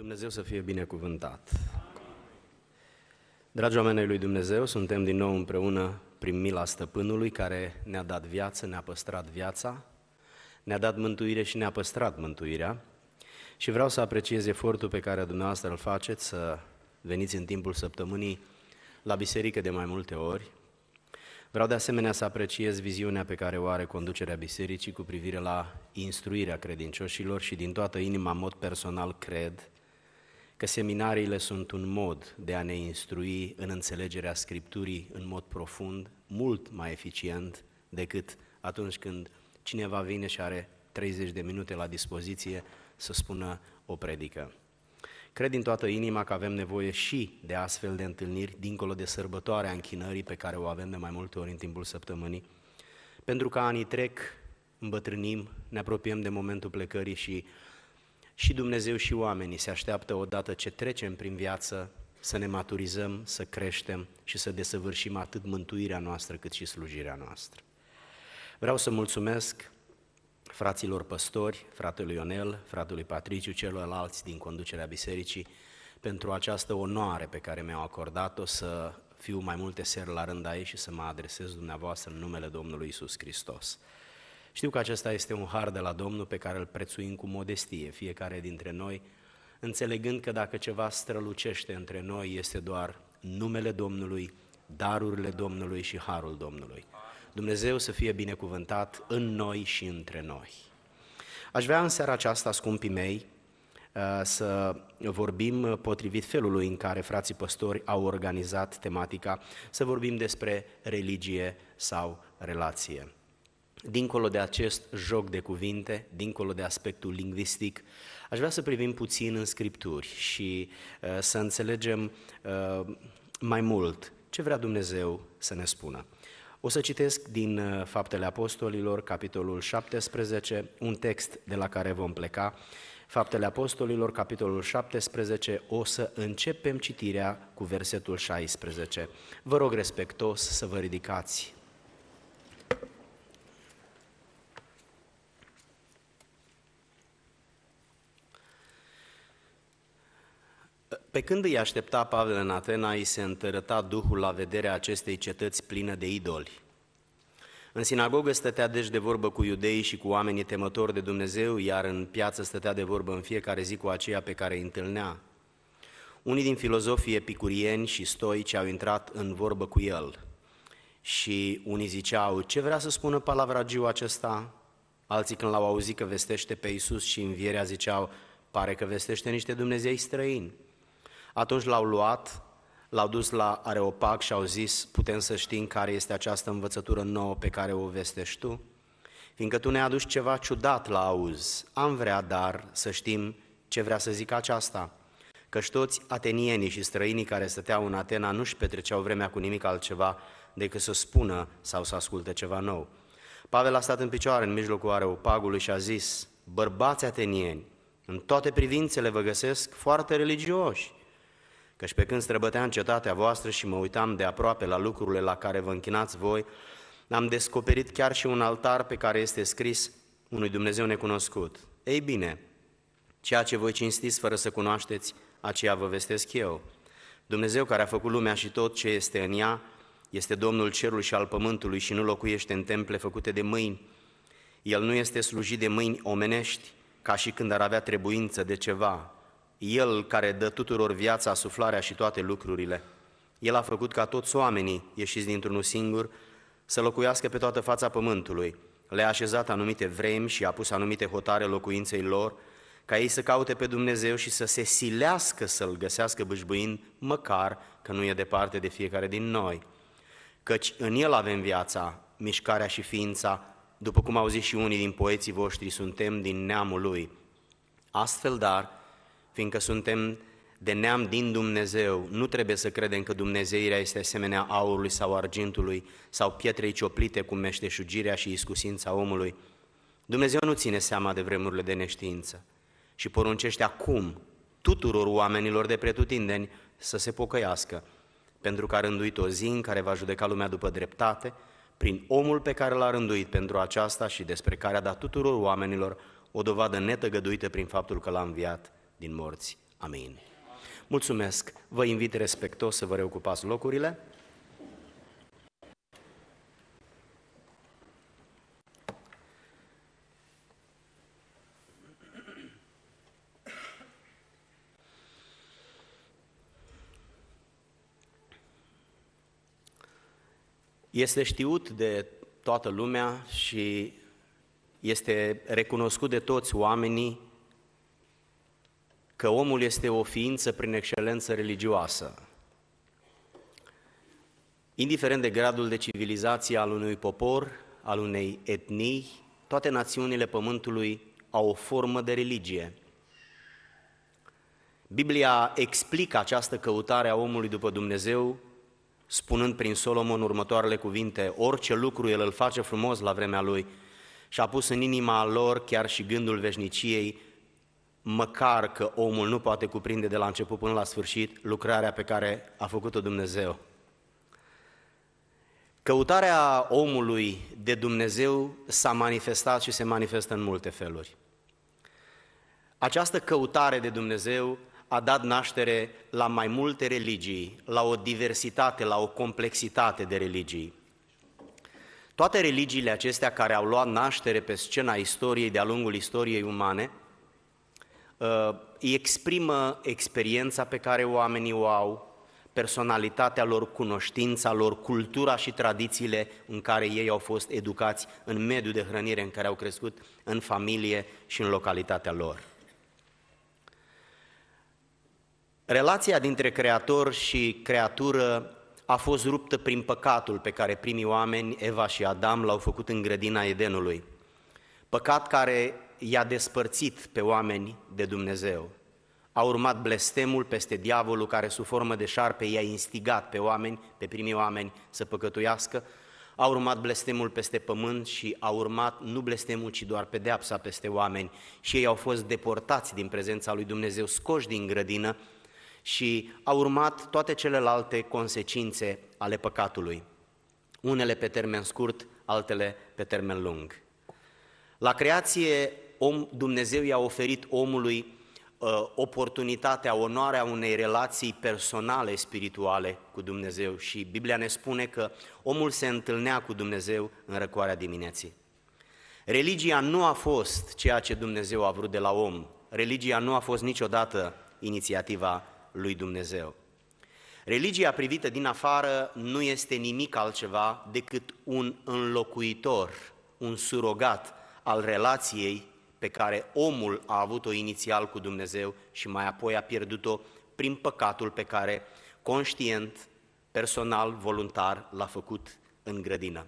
Dumnezeu să fie binecuvântat. Dragi oameni ai lui Dumnezeu, suntem din nou împreună prin mila Stăpânului care ne-a dat viață, ne-a păstrat viața, ne-a dat mântuire și ne-a păstrat mântuirea. Și vreau să apreciez efortul pe care dumneavoastră îl faceți să veniți în timpul săptămânii la biserică de mai multe ori. Vreau de asemenea să apreciez viziunea pe care o are conducerea bisericii cu privire la instruirea credincioșilor și din toată inima, în mod personal, cred că seminariile sunt un mod de a ne instrui în înțelegerea Scripturii în mod profund, mult mai eficient decât atunci când cineva vine și are 30 de minute la dispoziție să spună o predică. Cred din toată inima că avem nevoie și de astfel de întâlniri, dincolo de sărbătoarea închinării pe care o avem de mai multe ori în timpul săptămânii, pentru că anii trec, îmbătrânim, ne apropiem de momentul plecării și Dumnezeu și oamenii se așteaptă odată ce trecem prin viață să ne maturizăm, să creștem și să desăvârșim atât mântuirea noastră cât și slujirea noastră. Vreau să mulțumesc fraților păstori, fratelui Ionel, fratelui Patriciu, celorlalți din conducerea bisericii, pentru această onoare pe care mi-au acordat-o să fiu mai multe seri la rând aici și să mă adresez dumneavoastră în numele Domnului Iisus Hristos. Știu că acesta este un har de la Domnul pe care îl prețuim cu modestie, fiecare dintre noi, înțelegând că dacă ceva strălucește între noi este doar numele Domnului, darurile Domnului și harul Domnului. Dumnezeu să fie binecuvântat în noi și între noi. Aș vrea în seara aceasta, scumpii mei, să vorbim potrivit felului în care frații păstori au organizat tematica, să vorbim despre religie sau relație. Dincolo de acest joc de cuvinte, dincolo de aspectul lingvistic, aș vrea să privim puțin în Scripturi și să înțelegem mai mult ce vrea Dumnezeu să ne spună. O să citesc din Faptele Apostolilor, capitolul 17, un text de la care vom pleca. Faptele Apostolilor, capitolul 17, o să începem citirea cu versetul 16. Vă rog respectos să vă ridicați. Pe când îi aștepta Pavel în Atena, îi se întărăta Duhul la vederea acestei cetăți pline de idoli. În sinagogă stătea deci de vorbă cu iudeii și cu oamenii temători de Dumnezeu, iar în piață stătea de vorbă în fiecare zi cu aceia pe care îi întâlnea. Unii din filozofii epicurieni și stoici au intrat în vorbă cu el și unii ziceau, ce vrea să spună palavragiul acesta? Alții când l-au auzit că vestește pe Iisus și învierea ziceau, pare că vestește niște Dumnezei străini. Atunci l-au luat, l-au dus la Areopag și au zis, putem să știm care este această învățătură nouă pe care o vestești tu? Fiindcă tu ne-ai adus ceva ciudat la auz, am vrea dar să știm ce vrea să zică aceasta. Căci toți atenienii și străinii care stăteau în Atena nu-și petreceau vremea cu nimic altceva decât să spună sau să asculte ceva nou. Pavel a stat în picioare în mijlocul Areopagului și a zis, bărbați atenieni, în toate privințele vă găsesc foarte religioși. Căci pe când străbăteam cetatea voastră și mă uitam de aproape la lucrurile la care vă închinați voi, am descoperit chiar și un altar pe care este scris unui Dumnezeu necunoscut. Ei bine, ceea ce voi cinstiți fără să cunoașteți, aceea vă vestesc eu. Dumnezeu care a făcut lumea și tot ce este în ea, este Domnul cerului și al pământului și nu locuiește în temple făcute de mâini. El nu este slujit de mâini omenești, ca și când ar avea trebuință de ceva. El care dă tuturor viața, suflarea și toate lucrurile. El a făcut ca toți oamenii, ieșiți dintr-unul singur, să locuiască pe toată fața pământului. Le-a așezat anumite vremi și a pus anumite hotare locuinței lor, ca ei să caute pe Dumnezeu și să se silească să-L găsească bâșbâind, măcar că nu e departe de fiecare din noi. Căci în El avem viața, mișcarea și ființa, după cum au zis și unii din poeții voștri, suntem din neamul Lui. Astfel, dar, fiindcă suntem de neam din Dumnezeu, nu trebuie să credem că dumnezeirea este asemenea aurului sau argintului sau pietrei cioplite cu meșteșugirea și iscusința omului. Dumnezeu nu ține seama de vremurile de neștiință și poruncește acum tuturor oamenilor de pretutindeni să se pocăiască, pentru că a rânduit o zi în care va judeca lumea după dreptate, prin omul pe care l-a rânduit pentru aceasta și despre care a dat tuturor oamenilor o dovadă netăgăduită prin faptul că l-a înviat din morți. Amin. Mulțumesc. Vă invit respectos să vă reocupați locurile. Este știut de toată lumea și este recunoscut de toți oamenii că omul este o ființă prin excelență religioasă. Indiferent de gradul de civilizație al unui popor, al unei etnii, toate națiunile Pământului au o formă de religie. Biblia explică această căutare a omului după Dumnezeu, spunând prin Solomon următoarele cuvinte: orice lucru el îl face frumos la vremea lui și a pus în inima lor chiar și gândul veșniciei, măcar că omul nu poate cuprinde de la început până la sfârșit lucrarea pe care a făcut-o Dumnezeu. Căutarea omului de Dumnezeu s-a manifestat și se manifestă în multe feluri. Această căutare de Dumnezeu a dat naștere la mai multe religii, la o diversitate, la o complexitate de religii. Toate religiile acestea care au luat naștere pe scena istoriei, de-a lungul istoriei umane, îi exprimă experiența pe care oamenii o au, personalitatea lor, cunoștința lor, cultura și tradițiile în care ei au fost educați, în mediul de hrănire în care au crescut, în familie și în localitatea lor. Relația dintre creator și creatură a fost ruptă prin păcatul pe care primii oameni, Eva și Adam, l-au făcut în grădina Edenului. Păcat care i-a despărțit pe oameni de Dumnezeu. A urmat blestemul peste diavolul care sub formă de șarpe i-a instigat pe oameni, pe primii oameni, să păcătuiască. A urmat blestemul peste pământ și a urmat nu blestemul, ci doar pedeapsa peste oameni. Și ei au fost deportați din prezența lui Dumnezeu, scoși din grădină, și au urmat toate celelalte consecințe ale păcatului. Unele pe termen scurt, altele pe termen lung. La creație, Dumnezeu i-a oferit omului oportunitatea, onoarea unei relații personale, spirituale cu Dumnezeu și Biblia ne spune că omul se întâlnea cu Dumnezeu în răcoarea dimineții. Religia nu a fost ceea ce Dumnezeu a vrut de la om. Religia nu a fost niciodată inițiativa lui Dumnezeu. Religia privită din afară nu este nimic altceva decât un înlocuitor, un surogat al relației pe care omul a avut-o inițial cu Dumnezeu și mai apoi a pierdut-o prin păcatul pe care conștient, personal, voluntar l-a făcut în grădină.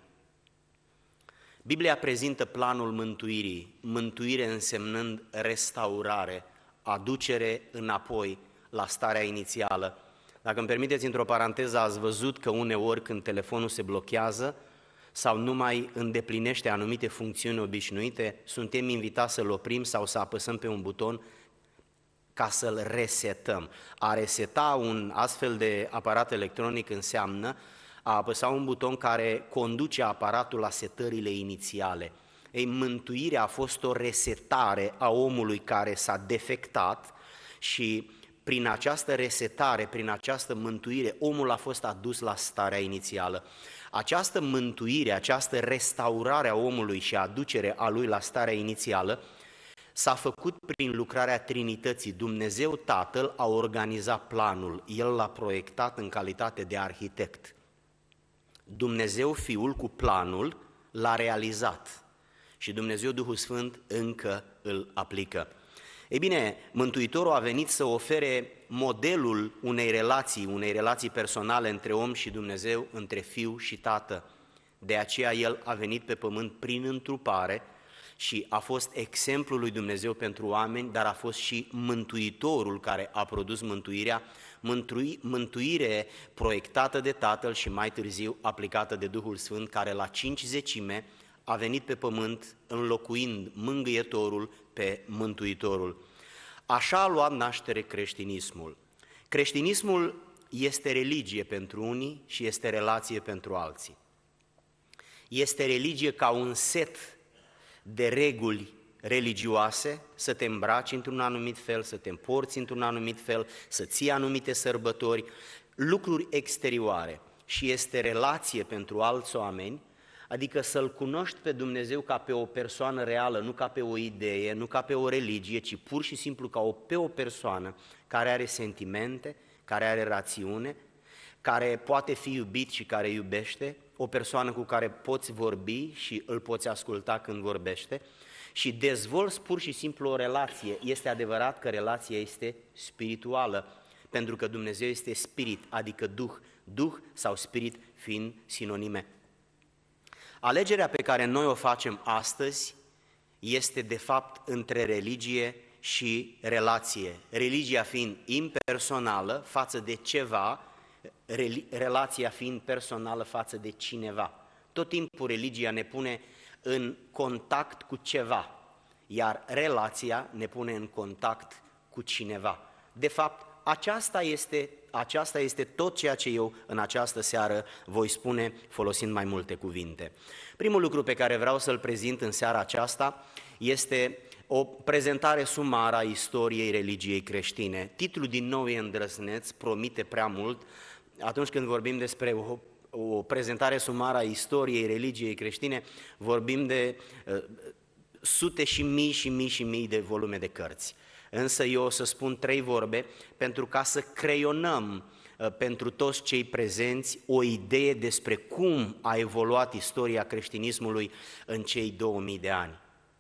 Biblia prezintă planul mântuirii, mântuire însemnând restaurare, aducere înapoi la starea inițială. Dacă îmi permiteți, într-o paranteză, ați văzut că uneori când telefonul se blochează sau nu mai îndeplinește anumite funcțiuni obișnuite, suntem invitați să-l oprim sau să apăsăm pe un buton ca să-l resetăm. A reseta un astfel de aparat electronic înseamnă a apăsa un buton care conduce aparatul la setările inițiale. Ei, mântuirea a fost o resetare a omului care s-a defectat și prin această resetare, prin această mântuire, omul a fost adus la starea inițială. Această mântuire, această restaurare a omului și aducere a lui la starea inițială s-a făcut prin lucrarea Trinității. Dumnezeu Tatăl a organizat planul, El l-a proiectat în calitate de arhitect. Dumnezeu Fiul cu planul l-a realizat și Dumnezeu Duhul Sfânt încă îl aplică. Ei bine, Mântuitorul a venit să ofere modelul unei relații personale între om și Dumnezeu, între Fiu și Tată. De aceea El a venit pe pământ prin întrupare și a fost exemplul lui Dumnezeu pentru oameni, dar a fost și Mântuitorul care a produs mântuirea, mântuire proiectată de Tatăl și mai târziu aplicată de Duhul Sfânt, care la 50 a venit pe pământ înlocuind mângâietorul pe Mântuitorul. Așa a luat naștere creștinismul. Creștinismul este religie pentru unii și este relație pentru alții. Este religie ca un set de reguli religioase, să te îmbraci într-un anumit fel, să te împorți într-un anumit fel, să ții anumite sărbători, lucruri exterioare. Și este relație pentru alți oameni, adică să-L cunoști pe Dumnezeu ca pe o persoană reală, nu ca pe o idee, nu ca pe o religie, ci pur și simplu pe o persoană care are sentimente, care are rațiune, care poate fi iubit și care iubește, o persoană cu care poți vorbi și îl poți asculta când vorbește și dezvolți pur și simplu o relație. Este adevărat că relația este spirituală, pentru că Dumnezeu este spirit, adică Duh sau spirit fiind sinonime. Alegerea pe care noi o facem astăzi este de fapt între religie și relație. Religia fiind impersonală față de ceva, relația fiind personală față de cineva. Tot timpul religia ne pune în contact cu ceva, iar relația ne pune în contact cu cineva. De fapt, aceasta este tot ceea ce eu în această seară voi spune folosind mai multe cuvinte. Primul lucru pe care vreau să-l prezint în seara aceasta este o prezentare sumară a istoriei religiei creștine. Titlul din nou e îndrăzneț, promite prea mult. Atunci când vorbim despre o prezentare sumară a istoriei religiei creștine, vorbim de sute și mii de volume de cărți. Însă eu o să spun 3 vorbe pentru ca să creionăm pentru toți cei prezenți o idee despre cum a evoluat istoria creștinismului în cei 2000 de ani.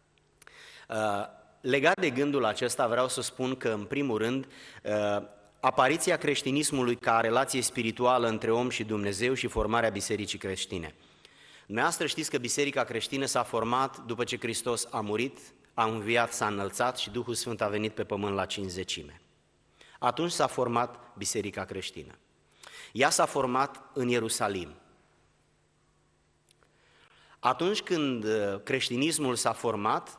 Legat de gândul acesta vreau să spun că, în primul rând, apariția creștinismului ca relație spirituală între om și Dumnezeu și formarea bisericii creștine. Dumneavoastră știți că biserica creștină s-a format după ce Hristos a murit, a înviat, s-a înălțat și Duhul Sfânt a venit pe pământ la cincizecime. Atunci s-a format biserica creștină. Ea s-a format în Ierusalim. Atunci când creștinismul s-a format,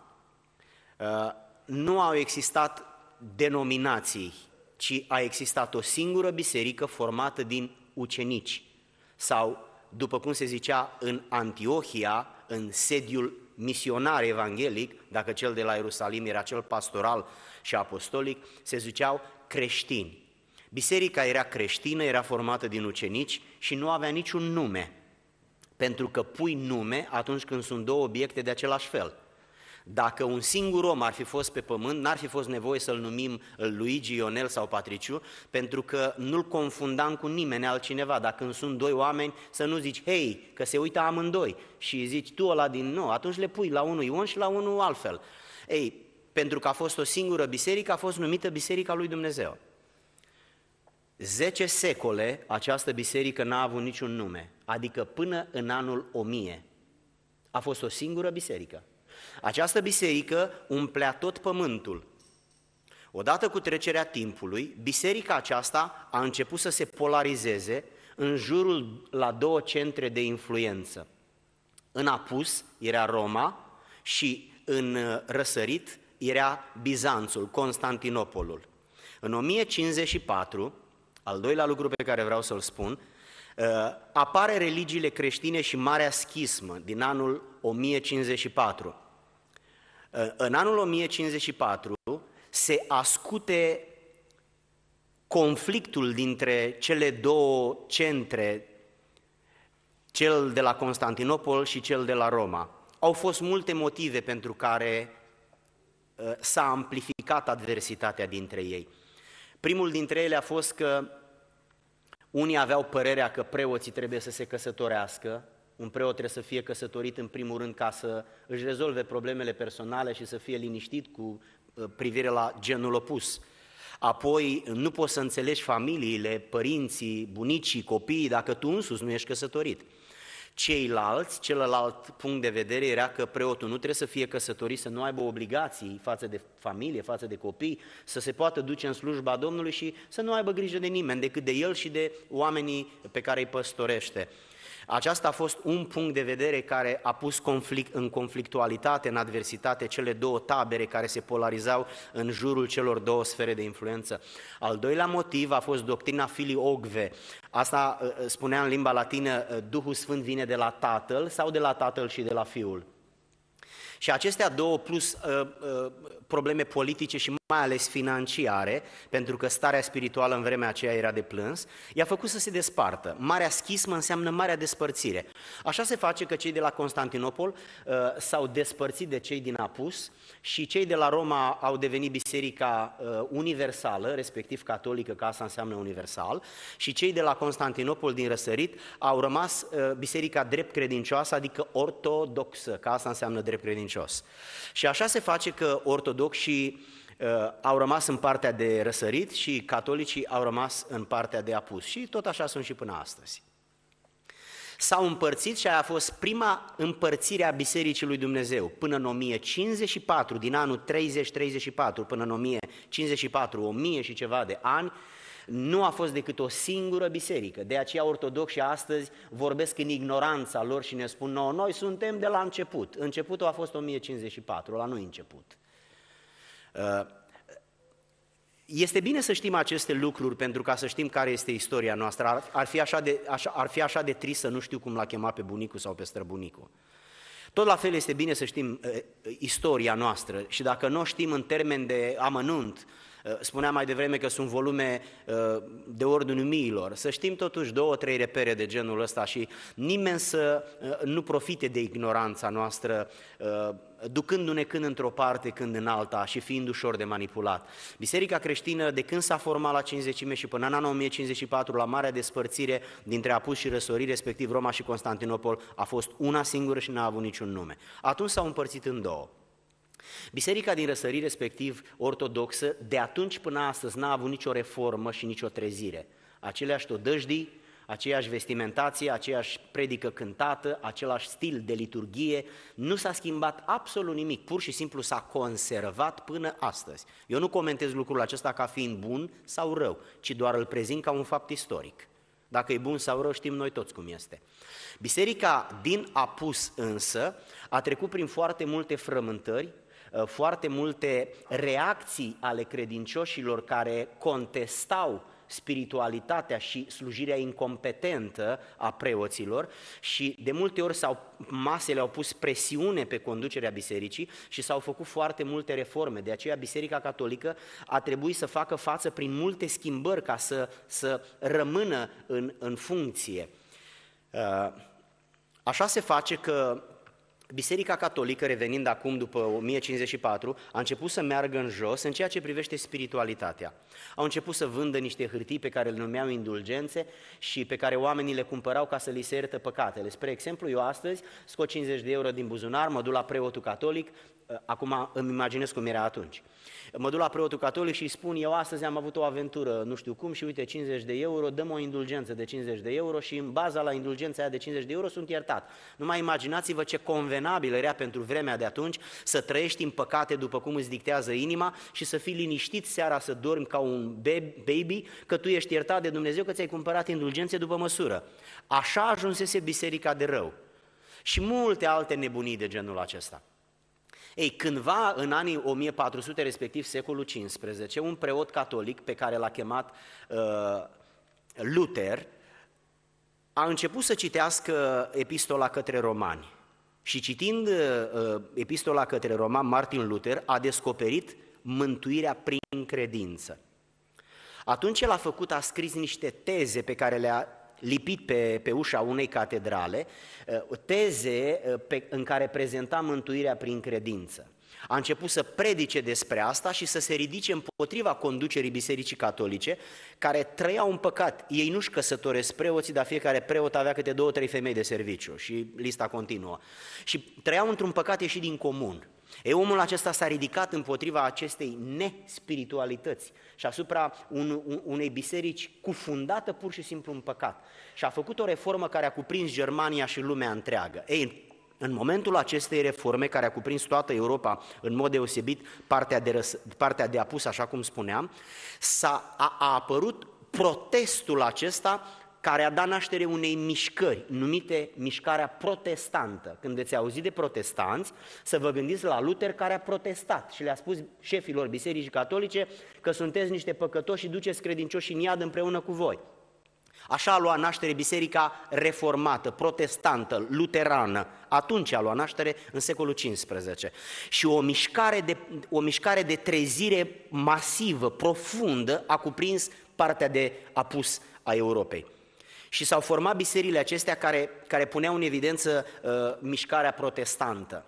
nu au existat denominații, ci a existat o singură biserică formată din ucenici sau, după cum se zicea în Antiohia, în sediul misionar evanghelic, dacă cel de la Ierusalim era cel pastoral și apostolic, se ziceau creștini. Biserica era creștină, era formată din ucenici și nu avea niciun nume, pentru că pui nume atunci când sunt două obiecte de același fel. Dacă un singur om ar fi fost pe pământ, n-ar fi fost nevoie să-l numim Luigi, Ionel sau Patriciu, pentru că nu-l confundam cu nimeni altcineva. Dacă sunt 2 oameni, să nu zici, hei, că se uită amândoi și zici tu ăla din nou, atunci le pui la unul Ion și la unul altfel. Ei, pentru că a fost o singură biserică, a fost numită Biserica lui Dumnezeu. 10 secole această biserică n-a avut niciun nume, adică până în anul 1000 a fost o singură biserică. Această biserică umplea tot pământul. Odată cu trecerea timpului, biserica aceasta a început să se polarizeze în jurul la 2 centre de influență. În apus era Roma și în răsărit era Bizanțul, Constantinopolul. În 1054, al doilea lucru pe care vreau să-l spun, apare religiile creștine și Marea Schismă din anul 1054. În anul 1054 se ascute conflictul dintre cele 2 centre, cel de la Constantinopol și cel de la Roma. Au fost multe motive pentru care s-a amplificat adversitatea dintre ei. Primul dintre ele a fost că unii aveau părerea că preoții trebuie să se căsătorească. Un preot trebuie să fie căsătorit în primul rând ca să își rezolve problemele personale și să fie liniștit cu privire la genul opus. Apoi nu poți să înțelegi familiile, părinții, bunicii, copiii dacă tu însuți nu ești căsătorit. Celălalt punct de vedere era că preotul nu trebuie să fie căsătorit, să nu aibă obligații față de familie, față de copii, să se poată duce în slujba Domnului și să nu aibă grijă de nimeni decât de el și de oamenii pe care îi păstorește. Aceasta a fost un punct de vedere care a pus în conflictualitate, în adversitate, cele 2 tabere care se polarizau în jurul celor 2 sfere de influență. Al doilea motiv a fost doctrina filii-ogve. Asta spunea în limba latină, Duhul Sfânt vine de la Tatăl sau de la Tatăl și de la Fiul. Și acestea două, plus probleme politice și mai ales financiare, pentru că starea spirituală în vremea aceea era de plâns, i-a făcut să se despartă. Marea schismă înseamnă marea despărțire. Așa se face că cei de la Constantinopol s-au despărțit de cei din Apus și cei de la Roma au devenit biserica universală, respectiv catolică, că asta înseamnă universal, și cei de la Constantinopol din răsărit au rămas biserica drept credincioasă, adică ortodoxă, că asta înseamnă drept credincios. Și așa se face că ortodoxii au rămas în partea de răsărit și catolicii au rămas în partea de apus. Și tot așa sunt și până astăzi. S-au împărțit și aia a fost prima împărțire a Bisericii lui Dumnezeu. Până în 1054, din anul 30-34 până în 1054, 1000 și ceva de ani, nu a fost decât o singură biserică. De aceea ortodoxii astăzi vorbesc în ignoranța lor și ne spun, noi suntem de la început. Începutul a fost 1054, ăla nu început. Este bine să știm aceste lucruri pentru ca să știm care este istoria noastră. Ar fi așa de trist să nu știu cum l-a chemat pe bunicul sau pe străbunicul. Tot la fel este bine să știm istoria noastră și dacă nu o știm în termen de amănunt, spuneam mai devreme că sunt volume de ordinul miilor, să știm totuși 2-3 repere de genul ăsta și nimeni să nu profite de ignoranța noastră, ducându-ne când într-o parte, când în alta și fiind ușor de manipulat. Biserica creștină, de când s-a format la Cincizecime și până în anul 1054, la Marea Despărțire dintre Apus și Răsărit, respectiv Roma și Constantinopol, a fost una singură și n-a avut niciun nume. Atunci s-au împărțit în două. Biserica din Răsărit, respectiv ortodoxă, de atunci până astăzi n-a avut nicio reformă și nicio trezire. Aceleași todăjdii, aceeași vestimentație, aceeași predică cântată, același stil de liturghie, nu s-a schimbat absolut nimic, pur și simplu s-a conservat până astăzi. Eu nu comentez lucrul acesta ca fiind bun sau rău, ci doar îl prezint ca un fapt istoric. Dacă e bun sau rău, știm noi toți cum este. Biserica din Apus însă a trecut prin foarte multe frământări, foarte multe reacții ale credincioșilor care contestau spiritualitatea și slujirea incompetentă a preoților și de multe ori masele au pus presiune pe conducerea bisericii și s-au făcut foarte multe reforme. De aceea Biserica Catolică a trebuit să facă față prin multe schimbări ca să rămână în funcție. Așa se face că Biserica Catolică, revenind acum după 1054, a început să meargă în jos în ceea ce privește spiritualitatea. Au început să vândă niște hârtii pe care le numeau indulgențe și pe care oamenii le cumpărau ca să li se iertă păcatele. Spre exemplu, eu astăzi scot 50 de euro din buzunar, mă duc la preotul catolic, acum îmi imaginez cum era atunci. Mă duc la preotul catolic și îi spun, eu astăzi am avut o aventură, nu știu cum, și uite, 50 de euro, dăm o indulgență de 50 de euro și în baza la indulgența aia de 50 de euro sunt iertat. Numai imaginați-vă ce convenabil era pentru vremea de atunci să trăiești în păcate după cum îți dictează inima și să fii liniștit seara să dormi ca un baby, că tu ești iertat de Dumnezeu, că ți-ai cumpărat indulgențe după măsură. Așa ajunsese biserica de rău și multe alte nebunii de genul acesta. Ei, cândva, în anii 1400, respectiv secolul XV, un preot catolic pe care l-a chemat Luther a început să citească epistola către romani și citind epistola către romani, Martin Luther a descoperit mântuirea prin credință. Atunci el a scris niște teze pe care le-a lipit pe ușa unei catedrale, teze în care prezenta mântuirea prin credință. A început să predice despre asta și să se ridice împotriva conducerii Bisericii Catolice, care trăiau în păcat. Ei nu-și căsătoresc preoții, dar fiecare preot avea câte 2-3 femei de serviciu și lista continuă. Și trăiau într-un păcat ieșit din comun. Omul acesta s-a ridicat împotriva acestei nespiritualități și asupra unei biserici cufundată pur și simplu în păcat. Și a făcut o reformă care a cuprins Germania și lumea întreagă. În momentul acestei reforme, care a cuprins toată Europa, în mod deosebit partea de apus, așa cum spuneam, a apărut protestul acesta care a dat naștere unei mișcări, numite mișcarea protestantă. Când veți auzi de protestanți, să vă gândiți la Luther, care a protestat și le-a spus șefilor Bisericii Catolice că sunteți niște păcătoși și duceți credincioși în iad împreună cu voi. Așa a luat naștere biserica reformată, protestantă, luterană. Atunci a luat naștere în secolul XV. Și o mișcare de trezire masivă, profundă, a cuprins partea de apus a Europei. Și s-au format bisericile acestea care puneau în evidență mișcarea protestantă.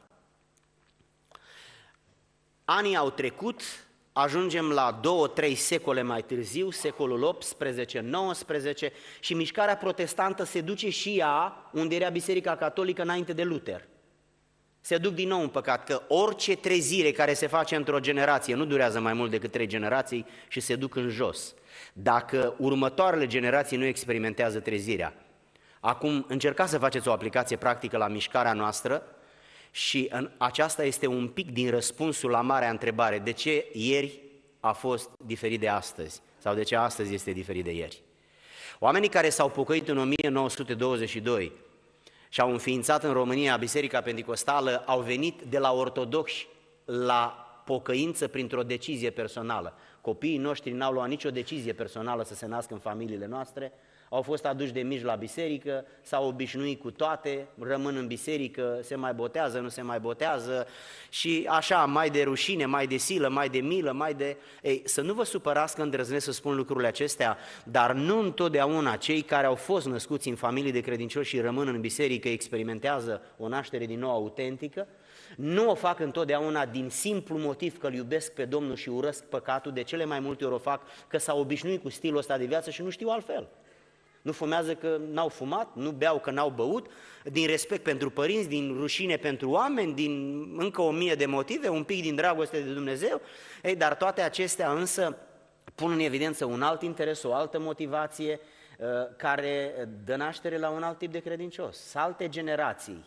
Anii au trecut, ajungem la 2-3 secole mai târziu, secolul XVIII-XIX, și mișcarea protestantă se duce și ea unde era Biserica Catolică înainte de Luther. Se duc din nou în păcat, că orice trezire care se face într-o generație nu durează mai mult decât 3 generații și se duc în jos. Dacă următoarele generații nu experimentează trezirea. Acum încercați să faceți o aplicație practică la mișcarea noastră și aceasta este un pic din răspunsul la marea întrebare: de ce ieri a fost diferit de astăzi? Sau de ce astăzi este diferit de ieri? Oamenii care s-au pocăit în 1922 și au înființat în România Biserica Penticostală au venit de la ortodoxi la pocăință printr-o decizie personală. Copiii noștri n-au luat nicio decizie personală să se nască în familiile noastre, au fost aduși de mici la biserică, s-au obișnuit cu toate, rămân în biserică, se mai botează, nu se mai botează și așa, mai de rușine, mai de silă, mai de milă, mai de... Ei, să nu vă supărați că îndrăznesc să spun lucrurile acestea, dar nu întotdeauna cei care au fost născuți în familii de credincioși și rămân în biserică experimentează o naștere din nou autentică. Nu o fac întotdeauna din simplu motiv că îl iubesc pe Domnul și urăsc păcatul, de cele mai multe ori o fac că s-au obișnuit cu stilul ăsta de viață și nu știu altfel. Nu fumează că n-au fumat, nu beau că n-au băut, din respect pentru părinți, din rușine pentru oameni, din încă 1000 de motive, un pic din dragoste de Dumnezeu. Ei, dar toate acestea însă pun în evidență un alt interes, o altă motivație care dă naștere la un alt tip de credincios, alte generații.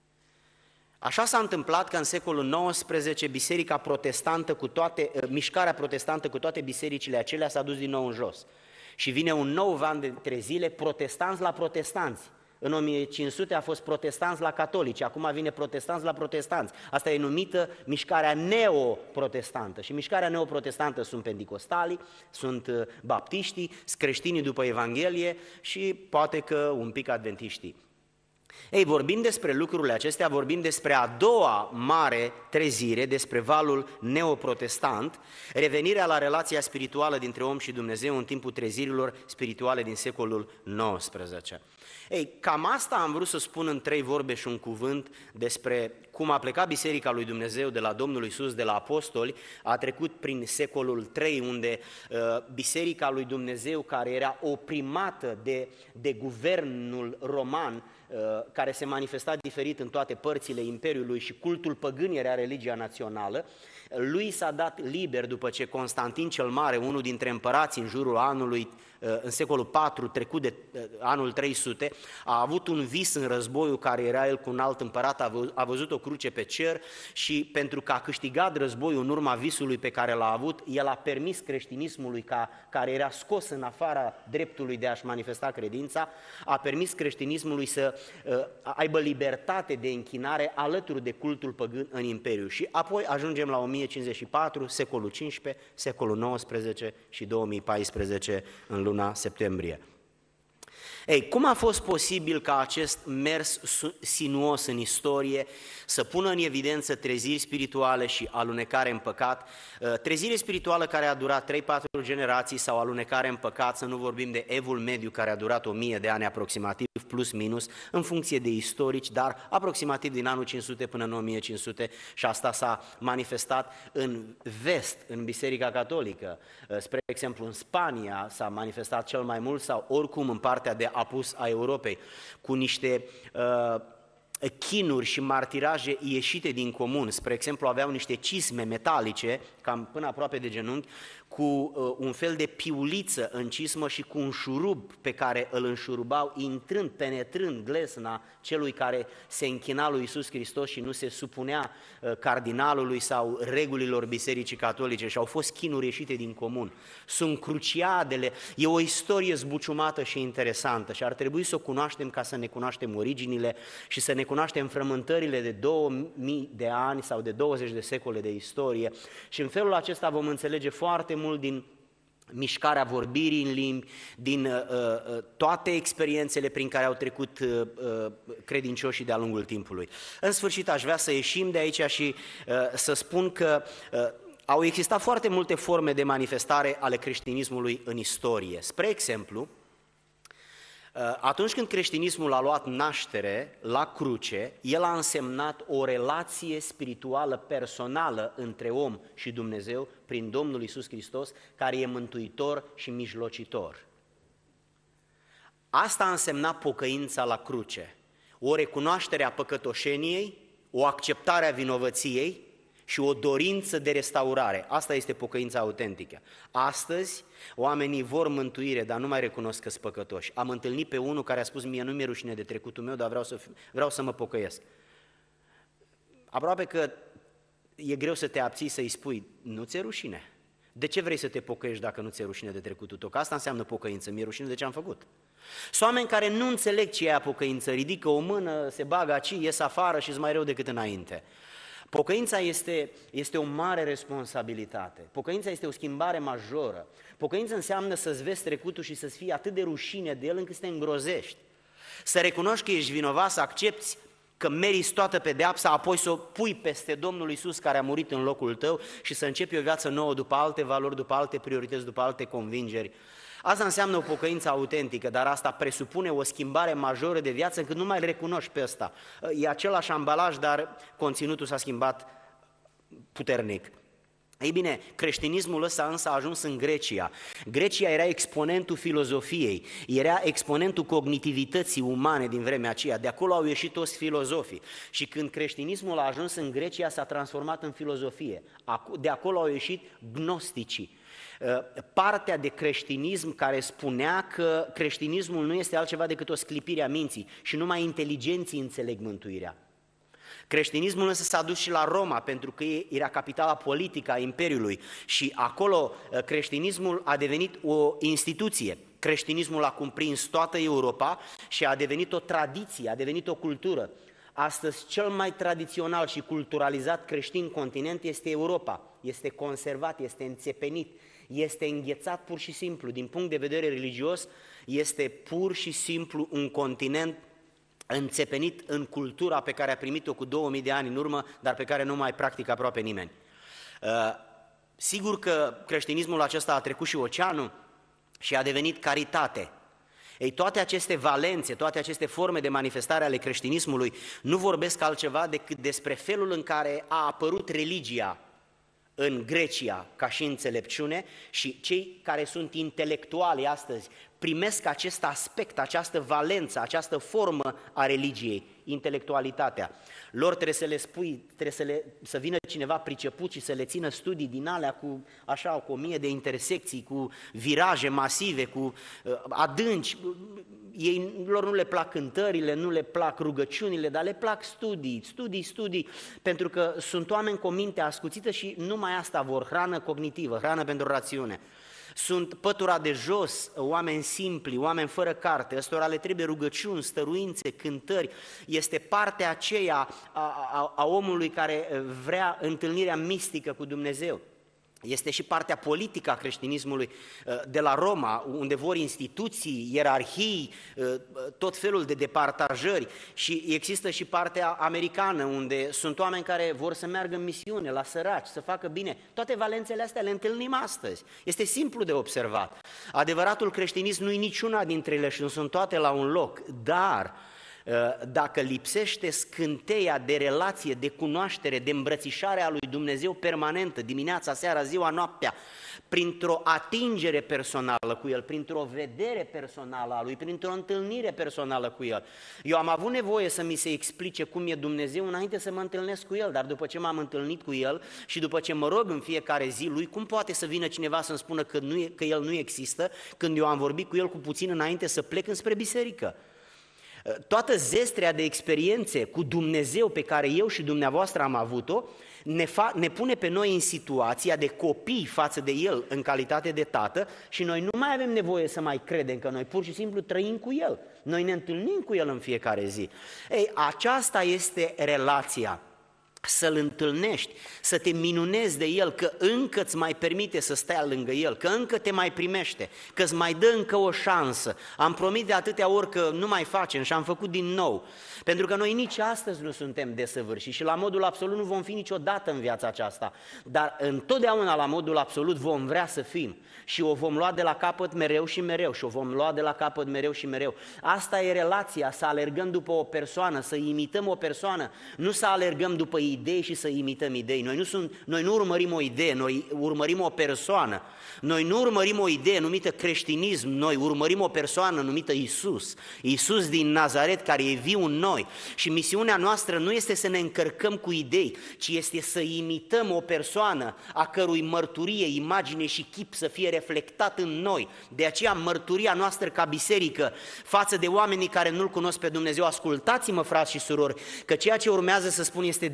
Așa s-a întâmplat că în secolul XIX biserica protestantă mișcarea protestantă cu toate bisericile acelea s-a dus din nou în jos. Și vine un nou van de trezile, protestanți la protestanți. În 1500 a fost protestanți la catolici, acum vine protestanți la protestanți. Asta e numită mișcarea neoprotestantă. Și mișcarea neoprotestantă sunt penticostalii, sunt baptiștii, sunt creștinii după Evanghelie și poate că un pic adventiștii. Ei, vorbim despre lucrurile acestea, vorbim despre a doua mare trezire, despre valul neoprotestant, revenirea la relația spirituală dintre om și Dumnezeu în timpul trezirilor spirituale din secolul XIX. Ei, cam asta am vrut să spun în 3 vorbe și un cuvânt despre cum a plecat Biserica lui Dumnezeu de la Domnul Iisus, de la apostoli, a trecut prin secolul III, unde Biserica lui Dumnezeu, care era oprimată de guvernul roman, care se manifesta diferit în toate părțile Imperiului și cultul păgân era religia națională, lui s-a dat liber după ce Constantin cel Mare, unul dintre împărații în jurul anului, în secolul IV, trecut de anul 300, a avut un vis în războiul care era el cu un alt împărat, a văzut o cruce pe cer și pentru că a câștigat războiul în urma visului pe care l-a avut, el a permis creștinismului care era scos în afara dreptului de a-și manifesta credința, a permis creștinismului să aibă libertate de închinare alături de cultul păgân în Imperiu. Și apoi ajungem la 1054, secolul XV, secolul XIX și 2014 în luna septembrie. Ei, cum a fost posibil ca acest mers sinuos în istorie să pună în evidență treziri spirituale și alunecare în păcat, trezire spirituală care a durat 3-4 generații sau alunecare în păcat, să nu vorbim de Evul Mediu care a durat 1000 de ani aproximativ, plus minus, în funcție de istorici, dar aproximativ din anul 500 până în 1500 și asta s-a manifestat în vest, în Biserica Catolică. Spre exemplu, în Spania s-a manifestat cel mai mult sau oricum în partea de apus a Europei, cu niște chinuri și martiraje ieșite din comun. Spre exemplu, aveau niște cisme metalice, cam până aproape de genunchi, cu un fel de piuliță în cismă și cu un șurub pe care îl înșurubau, intrând, penetrând glesna celui care se închina lui Iisus Hristos și nu se supunea cardinalului sau regulilor Bisericii Catolice, și au fost chinuri ieșite din comun. Sunt cruciadele, e o istorie zbuciumată și interesantă și ar trebui să o cunoaștem ca să ne cunoaștem originile și să ne cunoaștem frământările de 2000 de ani sau de 20 de secole de istorie și în felul acesta vom înțelege foarte mult din mișcarea vorbirii în limbi, din toate experiențele prin care au trecut credincioșii de-a lungul timpului. În sfârșit, aș vrea să ieșim de aici și să spun că au existat foarte multe forme de manifestare ale creștinismului în istorie. Spre exemplu, atunci când creștinismul a luat naștere la cruce, el a însemnat o relație spirituală personală între om și Dumnezeu prin Domnul Iisus Hristos, care e mântuitor și mijlocitor. Asta a însemnat pocăința la cruce, o recunoaștere a păcătoșeniei, o acceptare a vinovăției și o dorință de restaurare. Asta este pocăința autentică. Astăzi, oamenii vor mântuire, dar nu mai recunosc că sunt păcătoși. Am întâlnit pe unul care a spus: mie nu mi-e rușine de trecutul meu, dar vreau să mă pocăiesc. Aproape că e greu să te abții să-i spui: nu ți-e rușine. De ce vrei să te pocăiești dacă nu ți-e rușine de trecutul tău? Că asta înseamnă pocăință, mi-e rușine de ce am făcut. Sunt oameni care nu înțeleg ce e aia pocăință, ridică o mână, se bagă aici, ies afară și-s mai rău decât înainte. Pocăința este o mare responsabilitate. Pocăința este o schimbare majoră. Pocăința înseamnă să-ți vezi trecutul și să-ți fie atât de rușine de el încât să te îngrozești. Să recunoști că ești vinovat, să accepți că meriți toată pedeapsa, apoi să o pui peste Domnul Iisus care a murit în locul tău și să începi o viață nouă după alte valori, după alte priorități, după alte convingeri. Asta înseamnă o pocăință autentică, dar asta presupune o schimbare majoră de viață încât nu mai recunoști pe ăsta. E același ambalaj, dar conținutul s-a schimbat puternic. Ei bine, creștinismul ăsta însă a ajuns în Grecia. Grecia era exponentul filozofiei, era exponentul cognitivității umane din vremea aceea. De acolo au ieșit toți filozofii. Și când creștinismul a ajuns în Grecia, s-a transformat în filozofie. De acolo au ieșit gnosticii. Partea de creștinism care spunea că creștinismul nu este altceva decât o sclipire a minții și numai inteligenții înțeleg mântuirea. Creștinismul însă s-a dus și la Roma, pentru că era capitala politică a Imperiului și acolo creștinismul a devenit o instituție. Creștinismul a cuprins toată Europa și a devenit o tradiție, a devenit o cultură. Astăzi cel mai tradițional și culturalizat creștin continent este Europa. Este conservat, este înțepenit, este înghețat pur și simplu. Din punct de vedere religios, este pur și simplu un continent înțepenit în cultura pe care a primit-o cu 2000 de ani în urmă, dar pe care nu mai practică aproape nimeni. Sigur că creștinismul acesta a trecut și oceanul și a devenit caritate. Ei, toate aceste valențe, toate aceste forme de manifestare ale creștinismului nu vorbesc altceva decât despre felul în care a apărut religia în Grecia ca și înțelepciune și cei care sunt intelectuali astăzi primesc acest aspect, această valență, această formă a religiei, intelectualitatea. Lor trebuie să le spui, să vină cineva priceput și să le țină studii din alea cu 1000 de intersecții, cu viraje masive, cu adânci. Lor nu le plac cântările, nu le plac rugăciunile, dar le plac studii, pentru că sunt oameni cu o minte ascuțită și numai asta vor, hrană cognitivă, hrană pentru rațiune. Sunt pătura de jos, oameni simpli, oameni fără carte, ăstora le trebuie rugăciuni, stăruințe, cântări. Este partea aceea a omului care vrea întâlnirea mistică cu Dumnezeu. Este și partea politică a creștinismului de la Roma, unde vor instituții, ierarhii, tot felul de departajări și există și partea americană, unde sunt oameni care vor să meargă în misiune, la săraci, să facă bine. Toate valențele astea le întâlnim astăzi. Este simplu de observat. Adevăratul creștinism nu e niciuna dintre ele și nu sunt toate la un loc, dar dacă lipsește scânteia de relație, de cunoaștere, de îmbrățișare a lui Dumnezeu permanentă, dimineața, seara, ziua, noaptea, printr-o atingere personală cu El, printr-o vedere personală a Lui, printr-o întâlnire personală cu El. Eu am avut nevoie să mi se explice cum e Dumnezeu înainte să mă întâlnesc cu El, dar după ce m-am întâlnit cu El și după ce mă rog în fiecare zi Lui, cum poate să vină cineva să-mi spună că El nu există, când eu am vorbit cu El cu puțin înainte să plec înspre biserică? Toată zestrea de experiențe cu Dumnezeu pe care eu și dumneavoastră am avut-o ne pune pe noi în situația de copii față de El în calitate de tată și noi nu mai avem nevoie să mai credem că noi pur și simplu trăim cu El. Noi ne întâlnim cu El în fiecare zi. Ei, aceasta este relația. să-L întâlnești, să te minunezi de El, că încă îți mai permite să stai lângă El, că încă te mai primește, că îți mai dă încă o șansă. Am promis de atâtea ori că nu mai facem și am făcut din nou. Pentru că noi nici astăzi nu suntem desăvârșiți și la modul absolut nu vom fi niciodată în viața aceasta, dar întotdeauna la modul absolut vom vrea să fim și o vom lua de la capăt mereu și mereu și o vom lua de la capăt mereu și mereu. Asta e relația, să alergăm după o persoană, să imităm o persoană, nu să alergăm după idei și să imităm idei. Noi nu urmărim o idee, noi urmărim o persoană. Noi nu urmărim o idee numită creștinism, noi urmărim o persoană numită Iisus. Iisus din Nazaret, care e viu în noi. Și misiunea noastră nu este să ne încărcăm cu idei, ci este să imităm o persoană a cărui mărturie, imagine și chip să fie reflectat în noi. De aceea mărturia noastră ca biserică față de oamenii care nu-L cunosc pe Dumnezeu, ascultați-mă, frați și surori, că ceea ce urmează să spun este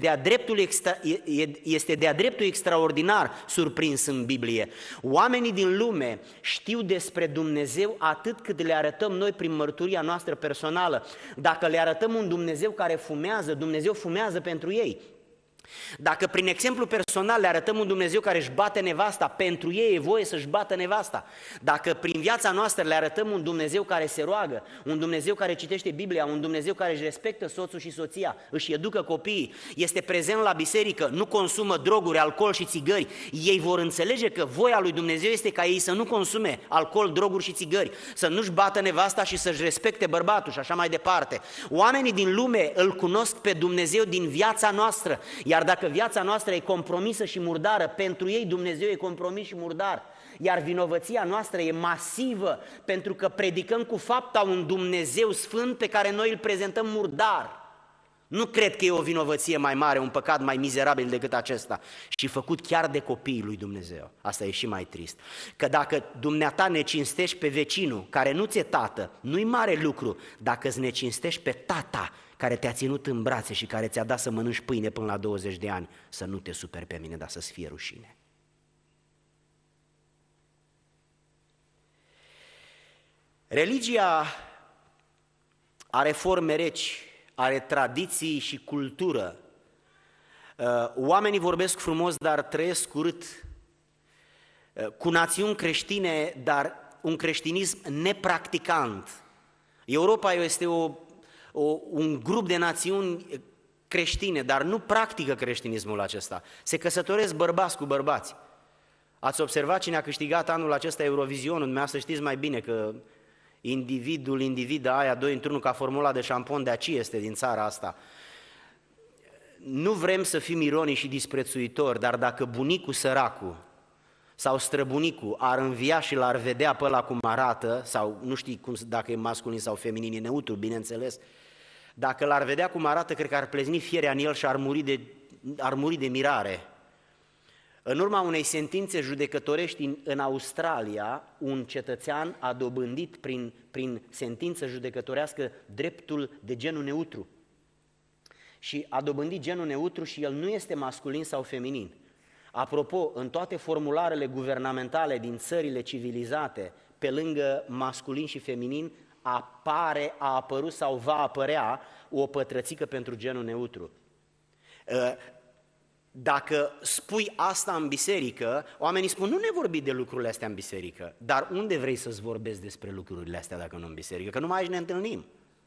de-a dreptul extraordinar surprins în Biblie. Oamenii din lume știu despre Dumnezeu atât cât le arătăm noi prin mărturia noastră personală. Dacă le arătăm un Dumnezeu care fumează, Dumnezeu fumează pentru ei. Dacă prin exemplu personal le arătăm un Dumnezeu care își bate nevasta, pentru ei e voie să-și bată nevasta. Dacă prin viața noastră le arătăm un Dumnezeu care se roagă, un Dumnezeu care citește Biblia, un Dumnezeu care își respectă soțul și soția, își educă copiii, este prezent la biserică, nu consumă droguri, alcool și țigări, ei vor înțelege că voia lui Dumnezeu este ca ei să nu consume alcool, droguri și țigări, să nu-și bată nevasta și să-și respecte bărbatul și așa mai departe. Oamenii din lume îl cunosc pe Dumnezeu din viața noastră, iar dacă viața noastră e compromisă și murdară, pentru ei Dumnezeu e compromis și murdar. Iar vinovăția noastră e masivă, pentru că predicăm cu fapta un Dumnezeu sfânt pe care noi îl prezentăm murdar. Nu cred că e o vinovăție mai mare, un păcat mai mizerabil decât acesta. Și făcut chiar de copiii lui Dumnezeu. Asta e și mai trist. Că dacă dumneata ne cinstești pe vecinul, care nu ți-e tată, nu-i mare lucru. Dacă îți ne cinstești pe tata, care te-a ținut în brațe și care ți-a dat să mănânci pâine până la 20 de ani, să nu te superi pe mine, dar să-ți fie rușine. Religia are forme reci, are tradiții și cultură. Oamenii vorbesc frumos, dar trăiesc urât. Cu națiuni creștine, dar un creștinism nepracticant. Europa este un grup de națiuni creștine, dar nu practică creștinismul acesta. Se căsătoresc bărbați cu bărbați. Ați observat cine a câștigat anul acesta Eurovizionul? Dumneavoastră știți mai bine că individa aia, doi într-unul ca formula de șampon, de aici este din țara asta. Nu vrem să fim ironici și disprețuitori, dar dacă bunicul săracul sau străbunicul ar învia și l-ar vedea pe ăla cum arată, sau nu știi dacă e masculin sau feminin, e neutru, bineînțeles, dacă l-ar vedea cum arată, cred că ar plezni fierea în el și ar muri de mirare. În urma unei sentințe judecătorești în Australia, un cetățean a dobândit prin sentință judecătorească dreptul de genul neutru. Și a dobândit genul neutru și el nu este masculin sau feminin. Apropo, în toate formularele guvernamentale din țările civilizate, pe lângă masculin și feminin, a apărut sau va apărea o pătrățică pentru genul neutru. Dacă spui asta în biserică, oamenii spun, nu ne vorbi de lucrurile astea în biserică, dar unde vrei să-ți vorbesc despre lucrurile astea dacă nu în biserică? Că numai aici ne întâlnim.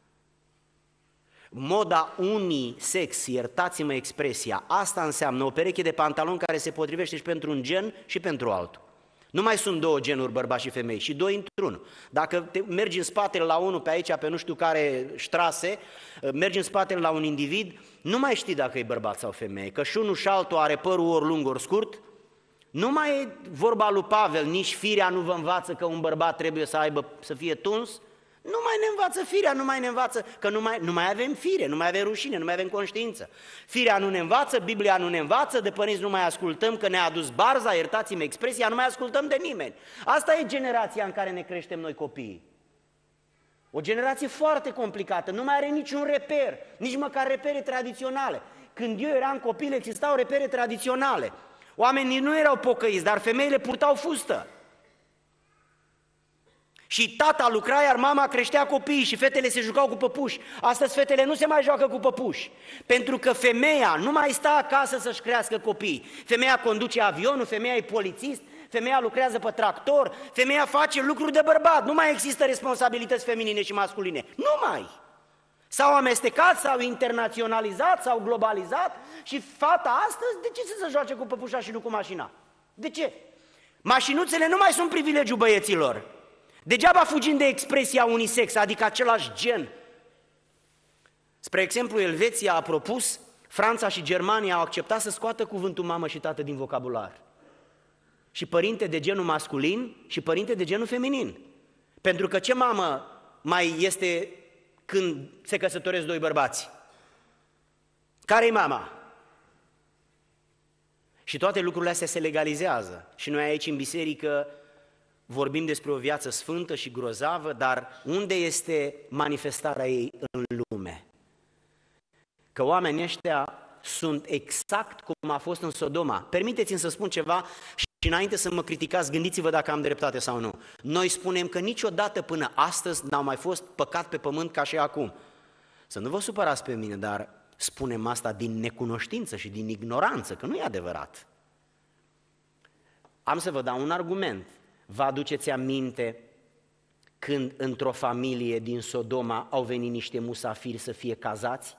Moda unisex, iertați-mă expresia, asta înseamnă o pereche de pantaloni care se potrivește și pentru un gen și pentru altul. Nu mai sunt două genuri, bărbați și femei, și doi într-unul. Dacă mergi în spatele la unul pe aici, pe nu știu care ștrase, mergi în spatele la un individ, nu mai știi dacă e bărbat sau femeie, că și unul și altul are părul ori lung, ori scurt. Nu mai e vorba lui Pavel, nici firea nu vă învață că un bărbat trebuie să fie tuns. Nu mai ne învață firea, nu mai ne învață, că nu mai avem fire, nu mai avem rușine, nu mai avem conștiință. Firea nu ne învață, Biblia nu ne învață, de părinți nu mai ascultăm, că ne-a adus barza, iertați-mi expresia, nu mai ascultăm de nimeni. Asta e generația în care ne creștem noi copiii. O generație foarte complicată, nu mai are niciun reper, nici măcar repere tradiționale. Când eu eram copil existau repere tradiționale. Oamenii nu erau pocăiți, dar femeile purtau fustă. Și tata lucra, iar mama creștea copiii și fetele se jucau cu păpuși. Astăzi fetele nu se mai joacă cu păpuși, pentru că femeia nu mai stă acasă să-și crească copii. Femeia conduce avionul, femeia e polițist, femeia lucrează pe tractor, femeia face lucruri de bărbat. Nu mai există responsabilități feminine și masculine. Nu mai! S-au amestecat, s-au internaționalizat, s-au globalizat și fata astăzi, de ce să se joace cu păpușa și nu cu mașina? De ce? Mașinuțele nu mai sunt privilegiul băieților. Degeaba fugim de expresia unisex, adică același gen. Spre exemplu, Elveția a propus, Franța și Germania au acceptat să scoată cuvântul mamă și tată din vocabular. Și părinte de genul masculin și părinte de genul feminin. Pentru că ce mamă mai este când se căsătoresc doi bărbați? Care-i mama? Și toate lucrurile astea se legalizează. Și noi aici în biserică vorbim despre o viață sfântă și grozavă, dar unde este manifestarea ei în lume? Că oamenii ăștia sunt exact cum a fost în Sodoma. Permiteți-mi să spun ceva și înainte să mă criticați, gândiți-vă dacă am dreptate sau nu. Noi spunem că niciodată până astăzi n-au mai fost păcat pe pământ ca și acum. Să nu vă supărați pe mine, dar spunem asta din necunoștință și din ignoranță, că nu e adevărat. Am să vă dau un argument. Vă aduceți aminte când într-o familie din Sodoma au venit niște musafiri să fie cazați?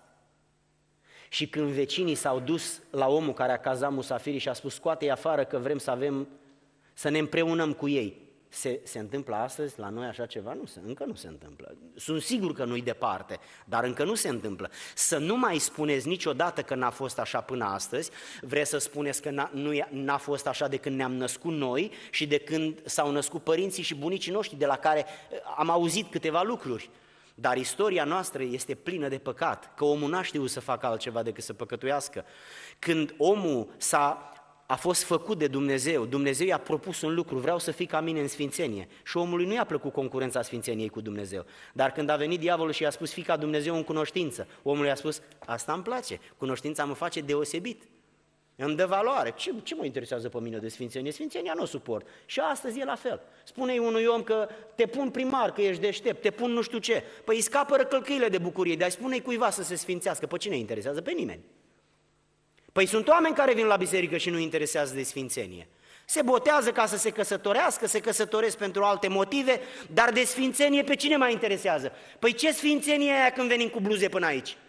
Și când vecinii s-au dus la omul care a cazat musafirii și a spus scoate-i afară că vrem să ne împreunăm cu ei. Se întâmplă astăzi la noi așa ceva? Încă nu se întâmplă. Sunt sigur că nu-i departe, dar încă nu se întâmplă. Să nu mai spuneți niciodată că n-a fost așa până astăzi, vreți să spuneți că n-a fost așa de când ne-am născut noi și de când s-au născut părinții și bunicii noștri, de la care am auzit câteva lucruri. Dar istoria noastră este plină de păcat, că omul n-a știut să facă altceva decât să păcătuiască. Când omul a fost făcut de Dumnezeu, Dumnezeu i-a propus un lucru, vreau să fii ca mine în sfințenie. Și omului nu i-a plăcut concurența sfințeniei cu Dumnezeu. Dar când a venit diavolul și i-a spus, fii ca Dumnezeu în cunoștință, omul i-a spus, asta îmi place, cunoștința mă face deosebit. Îmi dă valoare. Ce mă interesează pe mine de sfințenie? Sfințenia nu o suport. Și astăzi e la fel. Spune-i unui om că te pun primar, că ești deștept, te pun nu știu ce. Păi îi scapă răcălcâile de bucurie, dar spune-i cuiva să se sfințească. Pe cine interesează? Pe nimeni. Păi sunt oameni care vin la biserică și nu interesează de sfințenie. Se botează ca să se căsătorească, se căsătoresc pentru alte motive, dar de sfințenie pe cine mai interesează? Păi ce sfințenie e aia când venim cu bluze până aici?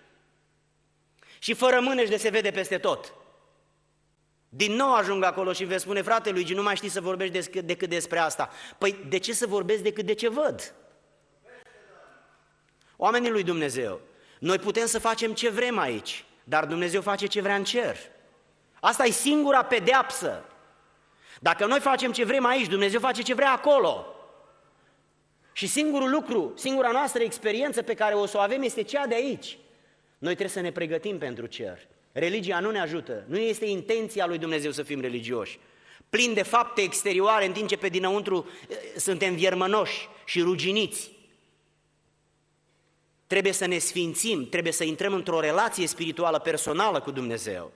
Și fără mâneși de se vede peste tot. Din nou ajung acolo și vei spune, frate Luigi, nu mai știi să vorbești decât despre asta. Păi de ce să vorbesc decât de ce văd? Oamenii lui Dumnezeu, noi putem să facem ce vrem aici, dar Dumnezeu face ce vrea în cer. Asta e singura pedeapsă. Dacă noi facem ce vrem aici, Dumnezeu face ce vrea acolo. Și singurul lucru, singura noastră experiență pe care o să o avem este cea de aici. Noi trebuie să ne pregătim pentru cer. Religia nu ne ajută, nu este intenția lui Dumnezeu să fim religioși. Plini de fapte exterioare, în timp ce pe dinăuntru suntem viermănoși și ruginiți. Trebuie să ne sfințim, trebuie să intrăm într-o relație spirituală personală cu Dumnezeu.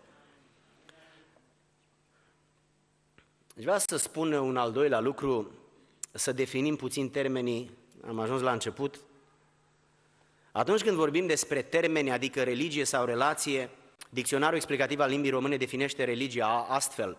Deci vreau să spun un al doilea lucru, să definim puțin termenii, am ajuns la început. Atunci când vorbim despre termeni, adică religie sau relație, Dicționarul explicativ al limbii române definește religia astfel: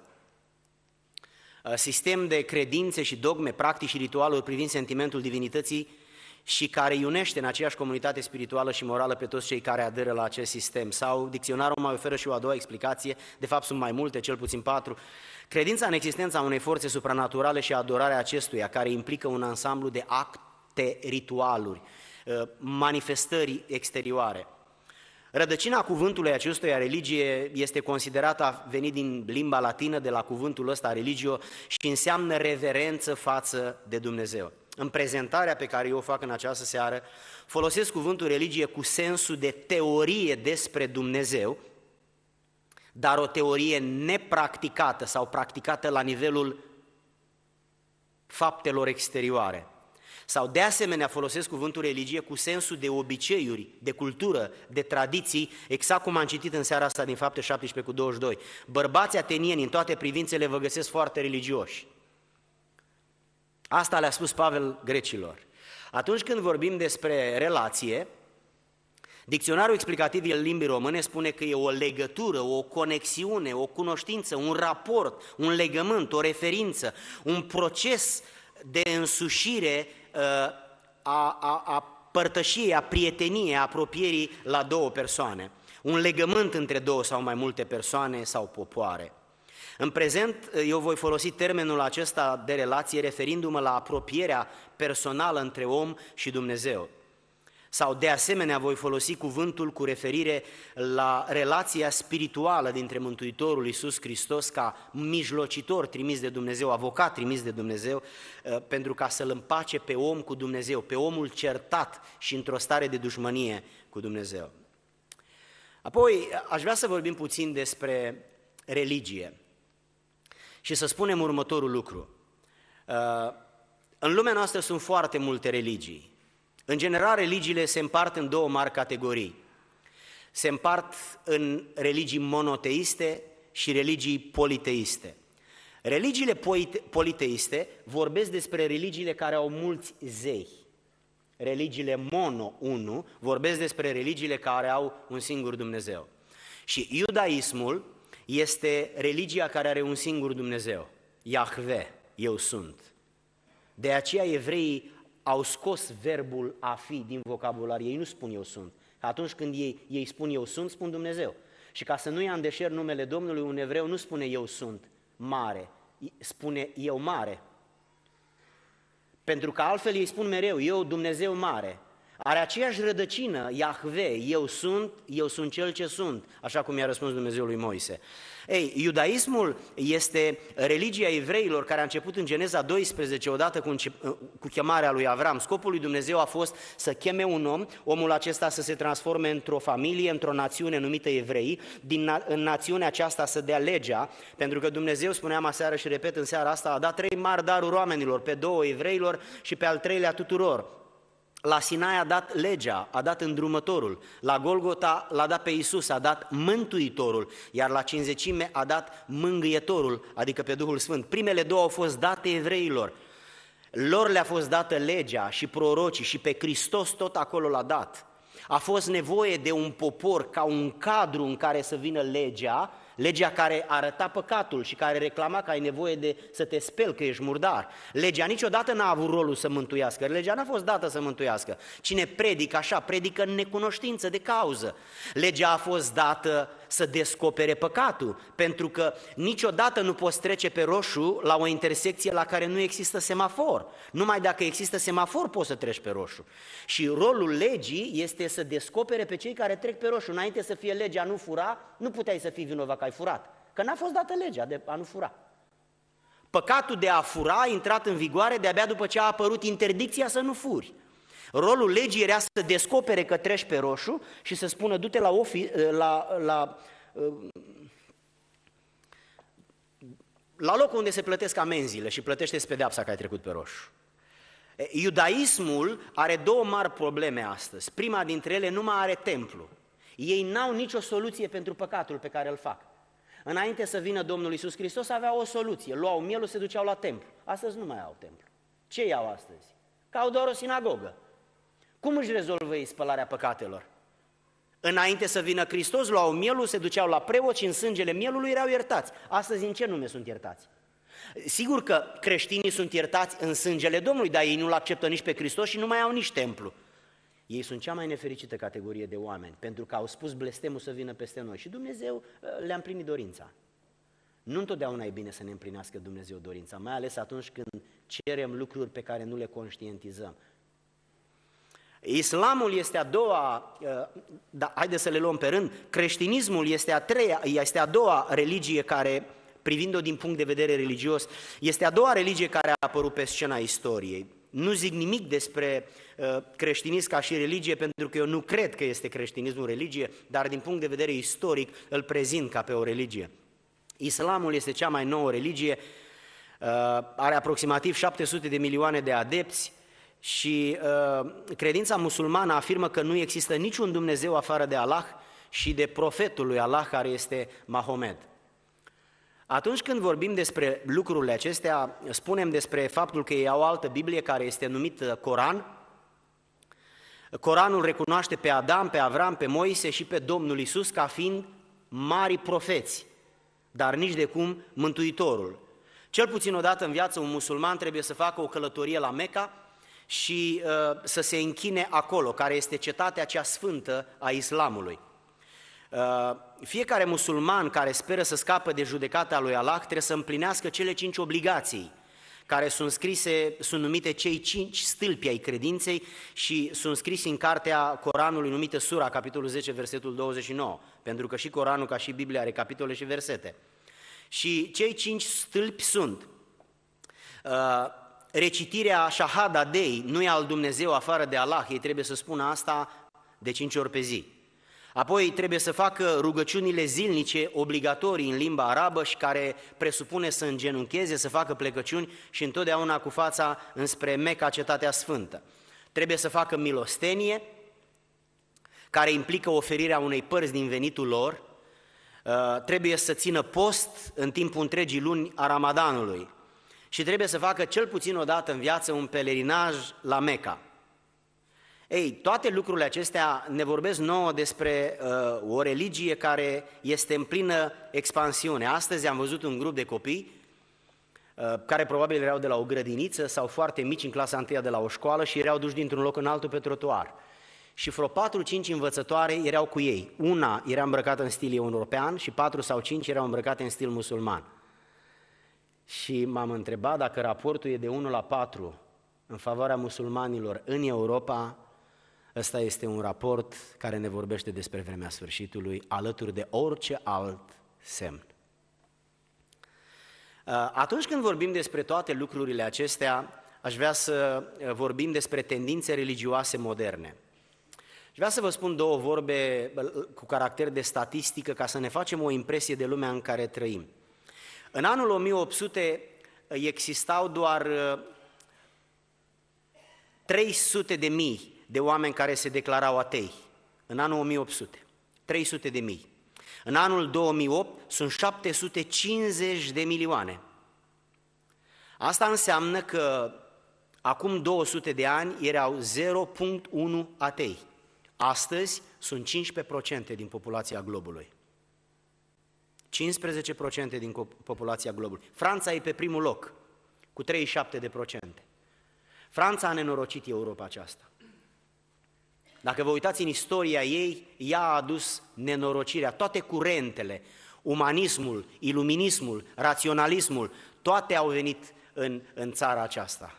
sistem de credințe și dogme, practici și ritualuri privind sentimentul divinității și care iunește în aceeași comunitate spirituală și morală pe toți cei care aderă la acest sistem. Sau dicționarul mai oferă și o a doua explicație, de fapt sunt mai multe, cel puțin 4. Credința în existența unei forțe supranaturale și adorarea acestuia, care implică un ansamblu de acte, ritualuri, manifestări exterioare. Rădăcina cuvântului acestuia, religie, este considerată a veni din limba latină, de la cuvântul ăsta religio, și înseamnă reverență față de Dumnezeu. În prezentarea pe care eu o fac în această seară, folosesc cuvântul religie cu sensul de teorie despre Dumnezeu, dar o teorie nepracticată sau practicată la nivelul faptelor exterioare. Sau de asemenea folosesc cuvântul religie cu sensul de obiceiuri, de cultură, de tradiții, exact cum am citit în seara asta din Fapte 17:22. Bărbații atenieni în toate privințele vă găsesc foarte religioși. Asta le-a spus Pavel grecilor. Atunci când vorbim despre relație, dicționarul explicativ al limbii române spune că e o legătură, o conexiune, o cunoștință, un raport, un legământ, o referință, un proces de însușire a părtășiei, a prieteniei, a apropierii la două persoane. Un legământ între două sau mai multe persoane sau popoare. În prezent, eu voi folosi termenul acesta de relație referindu-mă la apropierea personală între om și Dumnezeu. Sau de asemenea voi folosi cuvântul cu referire la relația spirituală dintre Mântuitorul Iisus Hristos ca mijlocitor trimis de Dumnezeu, avocat trimis de Dumnezeu, pentru ca să-l împace pe om cu Dumnezeu, pe omul certat și într-o stare de dușmănie cu Dumnezeu. Apoi aș vrea să vorbim puțin despre religie și să spunem următorul lucru. În lumea noastră sunt foarte multe religii. În general, religiile se împart în două mari categorii. Se împart în religii monoteiste și religii politeiste. Religiile politeiste vorbesc despre religiile care au mulți zei. Religiile mono, vorbesc despre religiile care au un singur Dumnezeu. Și iudaismul este religia care are un singur Dumnezeu, Iahve, eu sunt. De aceea evreii au scos verbul a fi din vocabular, ei nu spun eu sunt. Atunci când ei spun eu sunt, spun Dumnezeu. Și ca să nu ia în deșert numele Domnului, un evreu nu spune eu sunt mare, spune eu mare. Pentru că altfel ei spun mereu, eu Dumnezeu mare. Are aceeași rădăcină, Iahve, eu sunt cel ce sunt, așa cum i-a răspuns Dumnezeu lui Moise. Ei, iudaismul este religia evreilor care a început în Geneza 12, odată cu chemarea lui Avram. Scopul lui Dumnezeu a fost să cheme un om, omul acesta să se transforme într-o familie, într-o națiune numită evrei, în națiunea aceasta să dea legea, pentru că Dumnezeu, spuneam aseară și repet în seara asta, a dat 3 mari daruri oamenilor, pe 2 evreilor și pe al 3-lea tuturor. La Sinai a dat legea, a dat îndrumătorul, la Golgota l-a dat pe Iisus, a dat Mântuitorul, iar la Cincizecime a dat Mângâietorul, adică pe Duhul Sfânt. Primele 2 au fost date evreilor, lor le-a fost dată legea și prorocii și pe Hristos tot acolo l-a dat. A fost nevoie de un popor ca un cadru în care să vină legea, legea care arăta păcatul și care reclama că ai nevoie de să te speli, că ești murdar. Legea niciodată n-a avut rolul să mântuiască, legea n-a fost dată să mântuiască. Cine predică așa, predică în necunoștință de cauză. Legea a fost dată să descopere păcatul, pentru că niciodată nu poți trece pe roșu la o intersecție la care nu există semafor. Numai dacă există semafor poți să treci pe roșu. Și rolul legii este să descopere pe cei care trec pe roșu. Înainte să fie legea nu fura, nu puteai să fii vinovat că ai furat, că n-a fost dată legea de a nu fura. Păcatul de a fura a intrat în vigoare de-abia după ce a apărut interdicția să nu furi. Rolul legii era să descopere că treci pe roșu și să spună du-te la locul unde se plătesc amenziile și plătește-ți pedeapsa că ai trecut pe roșu. Iudaismul are 2 mari probleme astăzi. Prima dintre ele, nu mai are templu. Ei n-au nicio soluție pentru păcatul pe care îl fac. Înainte să vină Domnul Iisus Hristos avea o soluție. Luau mielul, se duceau la templu. Astăzi nu mai au templu. Ce iau astăzi? Că au doar o sinagogă. Cum își rezolvă ei spălarea păcatelor? Înainte să vină Hristos, luau mielul, se duceau la preot și în sângele mielului erau iertați. Astăzi în ce nume sunt iertați? Sigur că creștinii sunt iertați în sângele Domnului, dar ei nu-L acceptă nici pe Hristos și nu mai au nici templu. Ei sunt cea mai nefericită categorie de oameni, pentru că au spus blestemul să vină peste noi și Dumnezeu le-a împlinit dorința. Nu întotdeauna e bine să ne împlinească Dumnezeu dorința, mai ales atunci când cerem lucruri pe care nu le conștientizăm. Islamul este a doua, haideți să le luăm pe rând, creștinismul este a doua religie care, privind-o din punct de vedere religios, este a doua religie care a apărut pe scena istoriei. Nu zic nimic despre creștinism ca și religie, pentru că eu nu cred că este creștinismul religie, dar din punct de vedere istoric îl prezint ca pe o religie. Islamul este cea mai nouă religie, are aproximativ 700 de milioane de adepți și credința musulmană afirmă că nu există niciun Dumnezeu afară de Allah și de profetul lui Allah, care este Mahomed. Atunci când vorbim despre lucrurile acestea, spunem despre faptul că ei au o altă Biblie care este numită Coran. Coranul recunoaște pe Adam, pe Avram, pe Moise și pe Domnul Iisus ca fiind mari profeți, dar nici de cum Mântuitorul. Cel puțin odată în viață un musulman trebuie să facă o călătorie la Meca și să se închine acolo, care este cetatea cea sfântă a islamului. Fiecare musulman care speră să scape de judecata lui Allah trebuie să împlinească cele 5 obligații care sunt numite cei 5 stâlpi ai credinței și sunt scrise în cartea Coranului numită Sura, capitolul 10, versetul 29, pentru că și Coranul, ca și Biblia, are capitole și versete. Și cei 5 stâlpi sunt recitirea Shahada Dei, nu e al Dumnezeu afară de Allah, ei trebuie să spună asta de 5 ori pe zi. Apoi trebuie să facă rugăciunile zilnice obligatorii în limba arabă și care presupune să îngenuncheze, să facă plecăciuni și întotdeauna cu fața înspre Meca, cetatea sfântă. Trebuie să facă milostenie, care implică oferirea unei părți din venitul lor. Trebuie să țină post în timpul întregii luni a Ramadanului și trebuie să facă cel puțin o dată în viață un pelerinaj la Meca. Ei, toate lucrurile acestea ne vorbesc nouă despre o religie care este în plină expansiune. Astăzi am văzut un grup de copii care probabil erau de la o grădiniță sau foarte mici în clasa 1 de la o școală și erau duși dintr-un loc în altul pe trotuar. Și vreo 4-5 învățătoare erau cu ei. Una era îmbrăcată în stil european și 4 sau 5 erau îmbrăcate în stil musulman. Și m-am întrebat dacă raportul e de 1:4 în favoarea musulmanilor în Europa. Ăsta este un raport care ne vorbește despre vremea sfârșitului, alături de orice alt semn. Atunci când vorbim despre toate lucrurile acestea, aș vrea să vorbim despre tendințe religioase moderne. Aș vrea să vă spun 2 vorbe cu caracter de statistică ca să ne facem o impresie de lumea în care trăim. În anul 1800 existau doar 300.000 de oameni care se declarau atei, în anul 1800, 300.000. În anul 2008 sunt 750 de milioane. Asta înseamnă că acum 200 de ani erau 0,1 atei. Astăzi sunt 15% din populația globului. 15% din populația globului. Franța e pe primul loc, cu 37%. Franța a nenorocit Europa aceasta. Dacă vă uitați în istoria ei, ea a adus nenorocirea, toate curentele, umanismul, iluminismul, raționalismul, toate au venit în țara aceasta.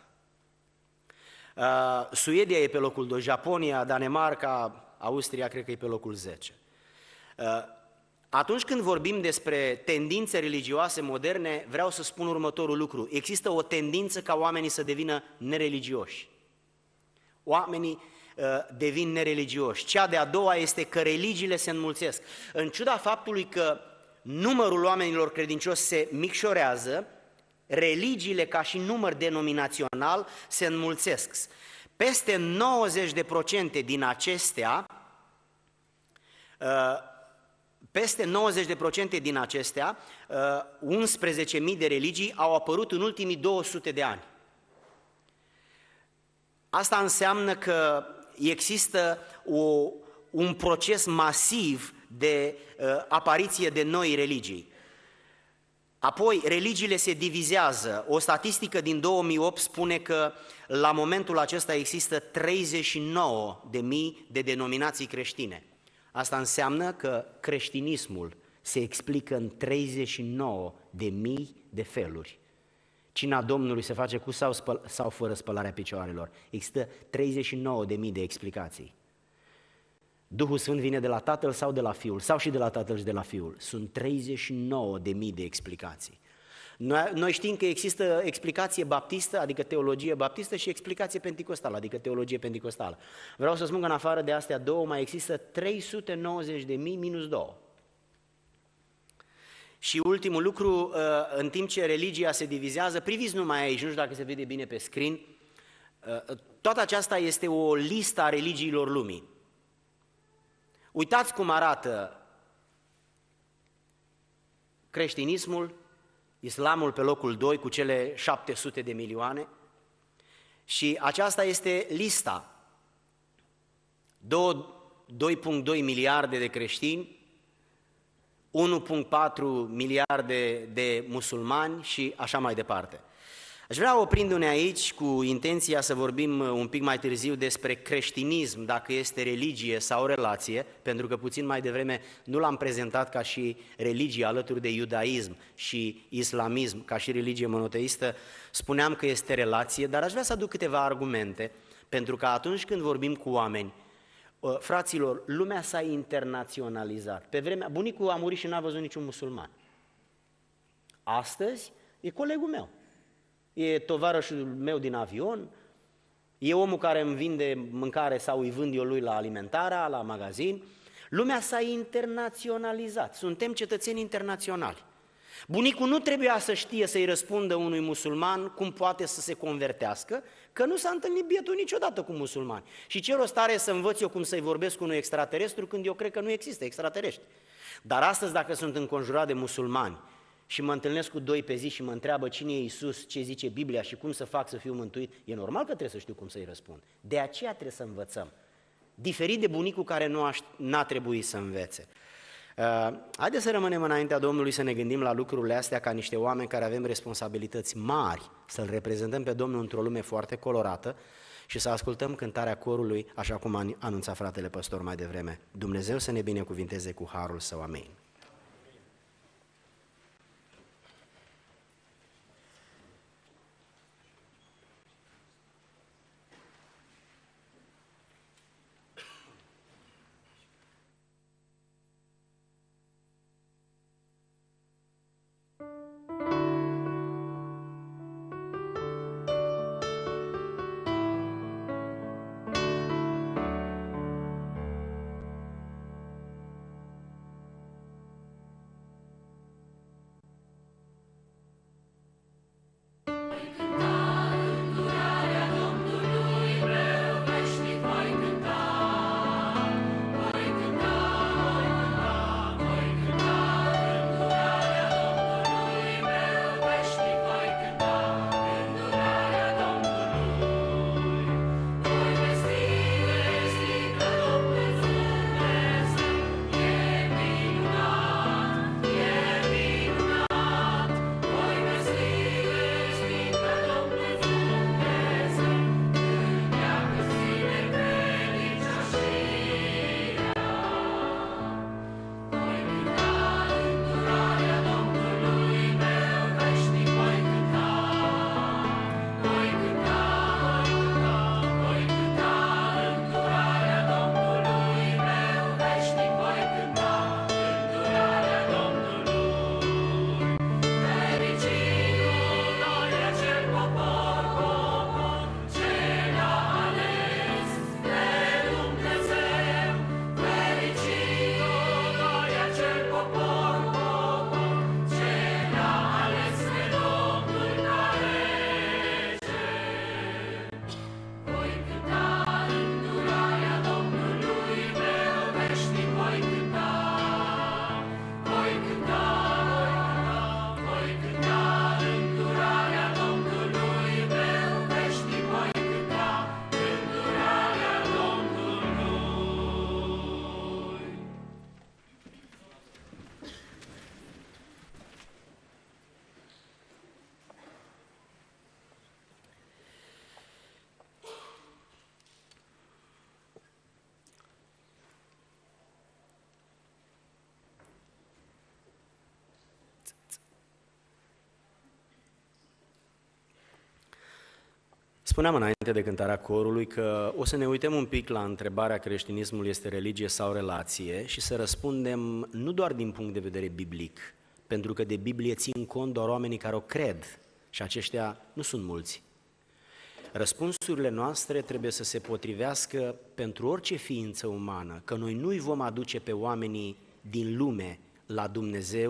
Suedia e pe locul 2, Japonia, Danemarca, Austria cred că e pe locul 10. Atunci când vorbim despre tendințe religioase moderne, vreau să spun următorul lucru. Există o tendință ca oamenii să devină nereligioși. Oamenii devin nereligioși. Cea de-a doua este că religiile se înmulțesc. În ciuda faptului că numărul oamenilor credincioși se micșorează, religiile ca și număr denominațional se înmulțesc. Peste 90% din acestea, 11.000 de religii au apărut în ultimii 200 de ani. Asta înseamnă că există un proces masiv de apariție de noi religii. Apoi, religiile se divizează. O statistică din 2008 spune că la momentul acesta există 39.000 de denominații creștine. Asta înseamnă că creștinismul se explică în 39.000 de feluri. Cina Domnului se face cu sau fără spălarea picioarelor. Există 39.000 de explicații. Duhul Sfânt vine de la Tatăl sau de la Fiul, sau și de la Tatăl și de la Fiul. Sunt 39.000 de explicații. Noi știm că există explicație baptistă, adică teologie baptistă, și explicație penticostală, adică teologie penticostală. Vreau să spun că în afară de astea două mai există 390.000 minus 2. Și ultimul lucru, în timp ce religia se divizează, priviți numai aici, nu știu dacă se vede bine pe screen, toată aceasta este o listă a religiilor lumii. Uitați cum arată creștinismul, islamul pe locul 2 cu cele 700 de milioane și aceasta este lista. 2,2 miliarde de creștini, 1,4 miliarde de musulmani și așa mai departe. Aș vrea oprindu-ne aici cu intenția să vorbim un pic mai târziu despre creștinism, dacă este religie sau relație, pentru că puțin mai devreme nu l-am prezentat ca și religie alături de iudaism și islamism, ca și religie monoteistă, spuneam că este relație, dar aș vrea să aduc câteva argumente, pentru că atunci când vorbim cu oameni, fraților, lumea s-a internaționalizat. Pe vremea, bunicul a murit și n-a văzut niciun musulman. Astăzi e colegul meu. E tovarășul meu din avion, e omul care îmi vinde mâncare sau îi vând eu lui la alimentarea, la magazin. Lumea s-a internaționalizat, suntem cetățeni internaționali. Bunicul nu trebuia să știe să-i răspundă unui musulman cum poate să se convertească, că nu s-a întâlnit bietul niciodată cu musulmani. Și ce rost are să învăț eu cum să-i vorbesc cu unui extraterestru când eu cred că nu există extraterestri. Dar astăzi, dacă sunt înconjurat de musulmani și mă întâlnesc cu 2 pe zi și mă întreabă cine e Iisus, ce zice Biblia și cum să fac să fiu mântuit, e normal că trebuie să știu cum să-i răspund. De aceea trebuie să învățăm. Diferit de bunicul care n-a trebuit să învețe. Haideți să rămânem înaintea Domnului, să ne gândim la lucrurile astea ca niște oameni care avem responsabilități mari, să-L reprezentăm pe Domnul într-o lume foarte colorată și să ascultăm cântarea corului, așa cum a anunțat fratele păstor mai devreme. Dumnezeu să ne binecuvinteze cu harul Său, amin. Spuneam înainte de cântarea corului că o să ne uităm un pic la întrebarea creștinismul este religie sau relație și să răspundem nu doar din punct de vedere biblic, pentru că de Biblie țin cont doar oamenii care o cred și aceștia nu sunt mulți. Răspunsurile noastre trebuie să se potrivească pentru orice ființă umană, că noi nu-i vom aduce pe oamenii din lume la Dumnezeu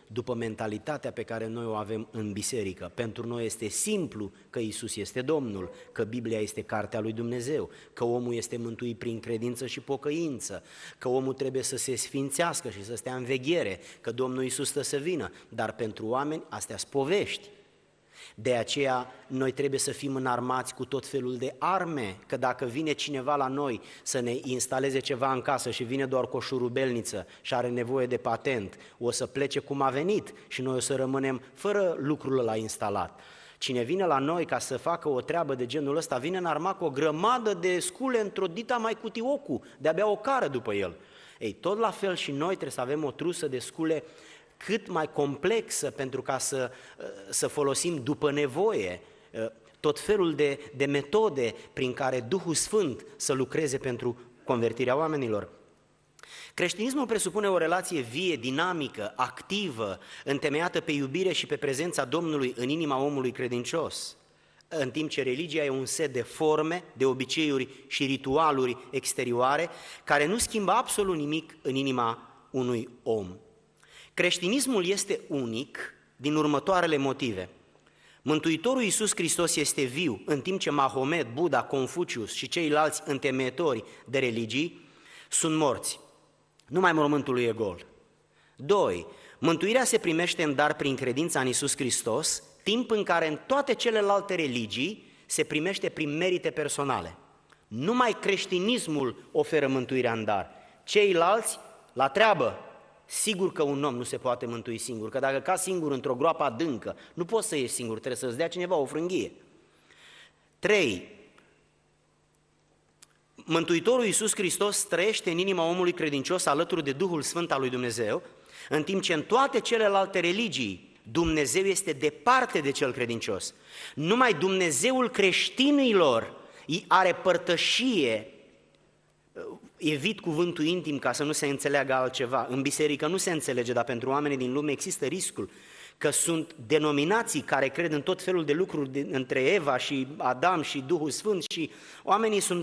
după mentalitatea pe care noi o avem în biserică. Pentru noi este simplu că Iisus este Domnul, că Biblia este cartea lui Dumnezeu, că omul este mântuit prin credință și pocăință, că omul trebuie să se sfințească și să stea în veghere, că Domnul Iisus stă să vină. Dar pentru oameni astea sunt povești. De aceea noi trebuie să fim înarmați cu tot felul de arme, că dacă vine cineva la noi să ne instaleze ceva în casă și vine doar cu o șurubelniță și are nevoie de patent, o să plece cum a venit și noi o să rămânem fără lucrul ăla instalat. Cine vine la noi ca să facă o treabă de genul ăsta, vine înarmat cu o grămadă de scule într-o dita mai cutiocu, de-abia o cară după el. Ei, tot la fel și noi trebuie să avem o trusă de scule cât mai complexă pentru ca să folosim după nevoie tot felul de metode prin care Duhul Sfânt să lucreze pentru convertirea oamenilor. Creștinismul presupune o relație vie, dinamică, activă, întemeiată pe iubire și pe prezența Domnului în inima omului credincios, în timp ce religia e un set de forme, de obiceiuri și ritualuri exterioare care nu schimbă absolut nimic în inima unui om. Creștinismul este unic din următoarele motive. Mântuitorul Iisus Hristos este viu, în timp ce Mahomet, Buddha, Confucius și ceilalți întemeitori de religii sunt morți. Numai mormântul lui e gol. 2. Mântuirea se primește în dar prin credința în Iisus Hristos, timp în care în toate celelalte religii se primește prin merite personale. Numai creștinismul oferă mântuirea în dar. Ceilalți, la treabă. Sigur că un om nu se poate mântui singur, că dacă cazi singur într-o groapă adâncă, nu poți să ieși singur, trebuie să-ți dea cineva o frânghie. 3. Mântuitorul Iisus Hristos trăiește în inima omului credincios alături de Duhul Sfânt al lui Dumnezeu, în timp ce în toate celelalte religii Dumnezeu este departe de cel credincios. Numai Dumnezeul creștinilor are părtășie. Evit cuvântul intim ca să nu se înțeleagă altceva. În biserică nu se înțelege, dar pentru oamenii din lume există riscul că sunt denominații care cred în tot felul de lucruri între Eva și Adam și Duhul Sfânt și oamenii sunt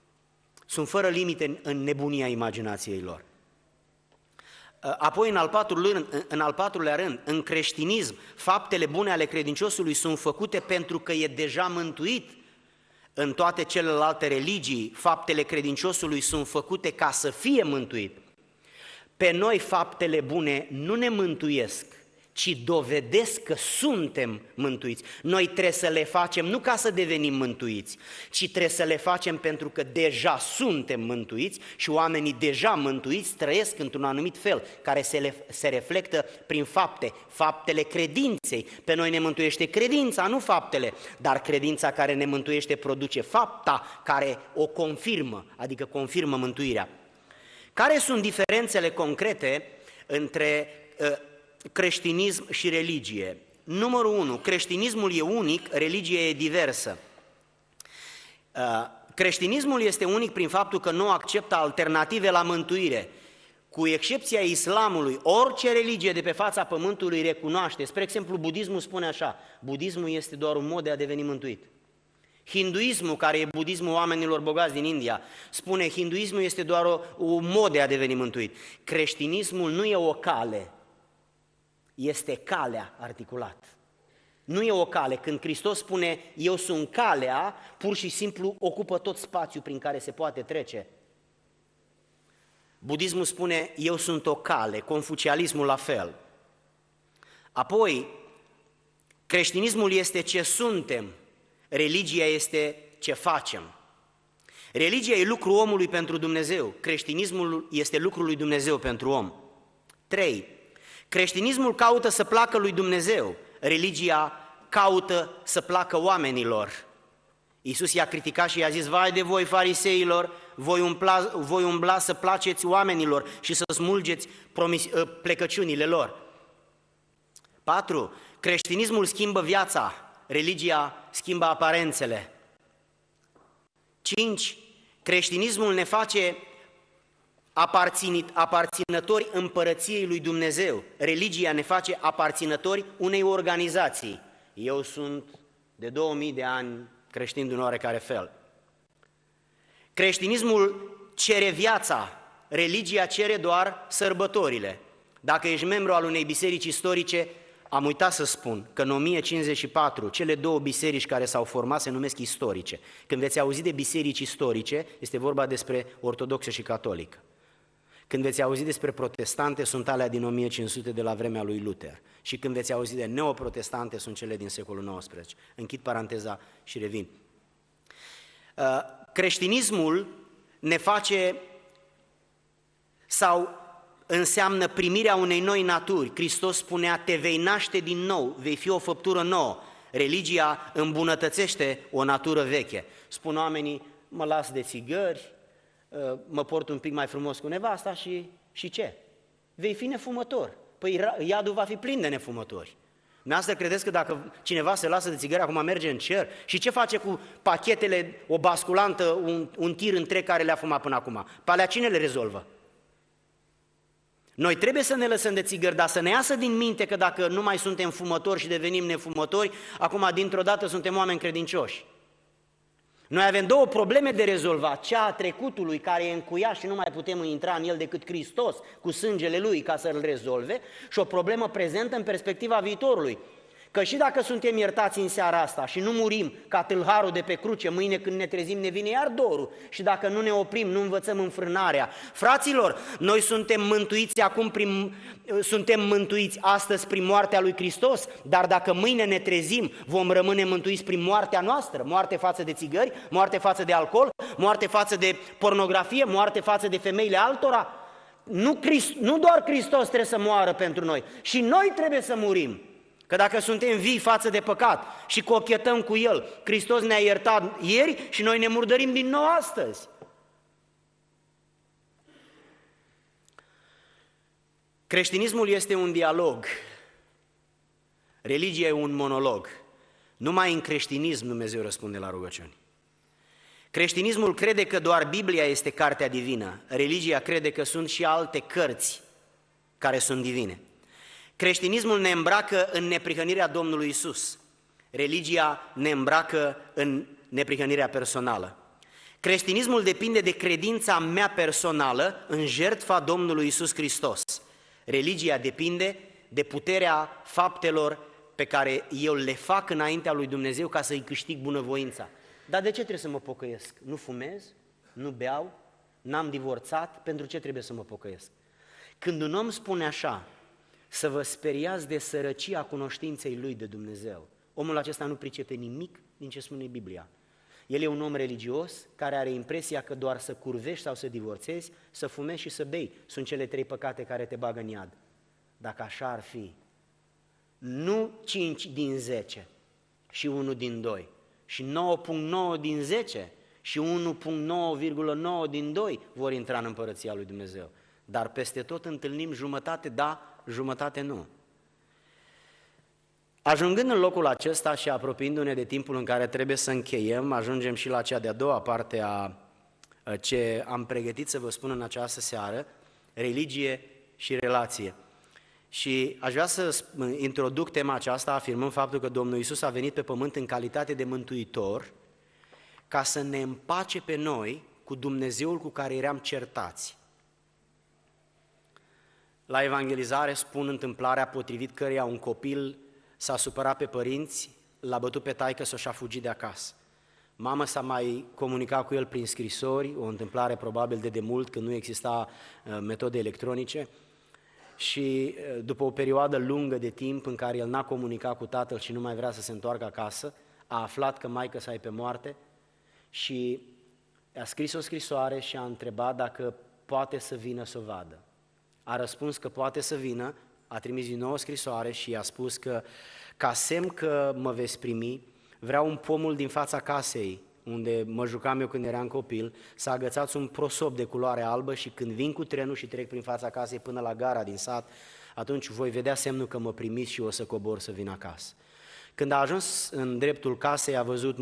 fără limite în nebunia imaginației lor. Apoi, în al patrulea rând, în creștinism, faptele bune ale credinciosului sunt făcute pentru că e deja mântuit. În toate celelalte religii, faptele credinciosului sunt făcute ca să fie mântuit. Pe noi faptele bune nu ne mântuiesc, ci dovedesc că suntem mântuiți. Noi trebuie să le facem nu ca să devenim mântuiți, ci trebuie să le facem pentru că deja suntem mântuiți și oamenii deja mântuiți trăiesc într-un anumit fel, care se reflectă prin fapte, faptele credinței. Pe noi ne mântuiește credința, nu faptele, dar credința care ne mântuiește produce fapta care o confirmă, adică confirmă mântuirea. Care sunt diferențele concrete între creștinism și religie? Numărul 1, creștinismul e unic, religia e diversă. Creștinismul este unic prin faptul că nu acceptă alternative la mântuire. Cu excepția islamului, orice religie de pe fața pământului recunoaște. Spre exemplu, budismul spune așa: budismul este doar un mod de a deveni mântuit. Hinduismul, care e budismul oamenilor bogați din India, spune hinduismul este doar un mod de a deveni mântuit. Creștinismul nu e o cale, este calea articulat. Nu e o cale. Când Hristos spune eu sunt calea, pur și simplu ocupă tot spațiul prin care se poate trece. Budismul spune eu sunt o cale, confucianismul la fel. Apoi, creștinismul este ce suntem, religia este ce facem. Religia e lucrul omului pentru Dumnezeu, creștinismul este lucrul lui Dumnezeu pentru om. 3. Creștinismul caută să placă lui Dumnezeu, religia caută să placă oamenilor. Iisus i-a criticat și i-a zis: vai de voi, fariseilor, voi umbla să placeți oamenilor și să smulgeți plecăciunile lor. 4. Creștinismul schimbă viața, religia schimbă aparențele. 5. Creștinismul ne face aparținători împărăției lui Dumnezeu. Religia ne face aparținători unei organizații. Eu sunt de 2000 de ani creștin din oarecare fel. Creștinismul cere viața, religia cere doar sărbătorile. Dacă ești membru al unei biserici istorice, am uitat să spun că în 1054 cele două biserici care s-au format se numesc istorice. Când veți auzi de biserici istorice, este vorba despre ortodoxă și catolică. Când veți auzi despre protestante, sunt alea din 1500 de la vremea lui Luther. Și când veți auzi de neoprotestante, sunt cele din secolul XIX. Închid paranteza și revin. Creștinismul ne face sau înseamnă primirea unei noi naturi. Hristos spunea, te vei naște din nou, vei fi o făptură nouă. Religia îmbunătățește o natură veche. Spun oamenii, mă las de țigări, mă port un pic mai frumos cu nevasta și ce? Vei fi nefumător. Păi iadul va fi plin de nefumători. Dumneavoastră credeți că dacă cineva se lasă de țigări, acum merge în cer? Și ce face cu pachetele, o basculantă, un tir întreg care le-a fumat până acum? Pe alea cine le rezolvă? Noi trebuie să ne lăsăm de țigări, dar să ne iasă din minte că dacă nu mai suntem fumători și devenim nefumători, acum dintr-o dată suntem oameni credincioși. Noi avem două probleme de rezolvat, cea a trecutului care e încuiat și nu mai putem intra în el decât Hristos cu sângele Lui ca să-l rezolve, și o problemă prezentă în perspectiva viitorului. Că și dacă suntem iertați în seara asta și nu murim ca tâlharul de pe cruce, mâine când ne trezim ne vine iar dorul, și dacă nu ne oprim, nu învățăm înfrânarea. Fraților, noi suntem mântuiți acum suntem mântuiți astăzi prin moartea lui Hristos, dar dacă mâine ne trezim, vom rămâne mântuiți prin moartea noastră, moarte față de țigări, moarte față de alcool, moarte față de pornografie, moarte față de femeile altora. Nu doar Hristos trebuie să moară pentru noi, și noi trebuie să murim. Că dacă suntem vii față de păcat și cochetăm cu El, Hristos ne-a iertat ieri și noi ne murdărim din nou astăzi. Creștinismul este un dialog, religia e un monolog. Numai în creștinism Dumnezeu răspunde la rugăciuni. Creștinismul crede că doar Biblia este cartea divină, religia crede că sunt și alte cărți care sunt divine. Creștinismul ne îmbracă în neprihănirea Domnului Isus, religia ne îmbracă în neprihănirea personală. Creștinismul depinde de credința mea personală în jertfa Domnului Isus Hristos. Religia depinde de puterea faptelor pe care eu le fac înaintea lui Dumnezeu ca să-i câștig bunăvoința. Dar de ce trebuie să mă pocăiesc? Nu fumez, nu beau, n-am divorțat, pentru ce trebuie să mă pocăiesc? Când un om spune așa, să vă speriați de sărăcia cunoștinței lui de Dumnezeu, omul acesta nu pricepe nimic din ce spune Biblia. El e un om religios care are impresia că doar să curvești sau să divorțezi, să fumezi și să bei sunt cele 3 păcate care te bagă în iad. Dacă așa ar fi, nu 5 din 10 și 1 din 2, și 9,9 din 10 și 1,9,9 din 2 vor intra în împărăția lui Dumnezeu. Dar peste tot întâlnim jumătate da, jumătate nu. Ajungând în locul acesta și apropiindu-ne de timpul în care trebuie să încheiem, ajungem și la cea de-a doua parte a ce am pregătit să vă spun în această seară, religie și relație. Și aș vrea să introduc tema aceasta afirmând faptul că Domnul Iisus a venit pe pământ în calitate de mântuitor ca să ne împace pe noi cu Dumnezeul cu care eram certați. La evangelizare spun întâmplarea potrivit căreia un copil s-a supărat pe părinți, l-a bătut pe taică-s și a fugit de acasă. Mama s-a mai comunicat cu el prin scrisori, o întâmplare probabil de demult, când nu exista metode electronice, și după o perioadă lungă de timp în care el n-a comunicat cu tatăl și nu mai vrea să se întoarcă acasă, a aflat că maică-sa e pe moarte și a scris o scrisoare și a întrebat dacă poate să vină să o vadă. A răspuns că poate să vină, a trimis din nou o scrisoare și i-a spus că, ca semn că mă veți primi, vreau un pomul din fața casei, unde mă jucam eu când eram copil, să agățați un prosop de culoare albă și când vin cu trenul și trec prin fața casei până la gara din sat, atunci voi vedea semnul că mă primiți și o să cobor să vin acasă. Când a ajuns în dreptul casei, a văzut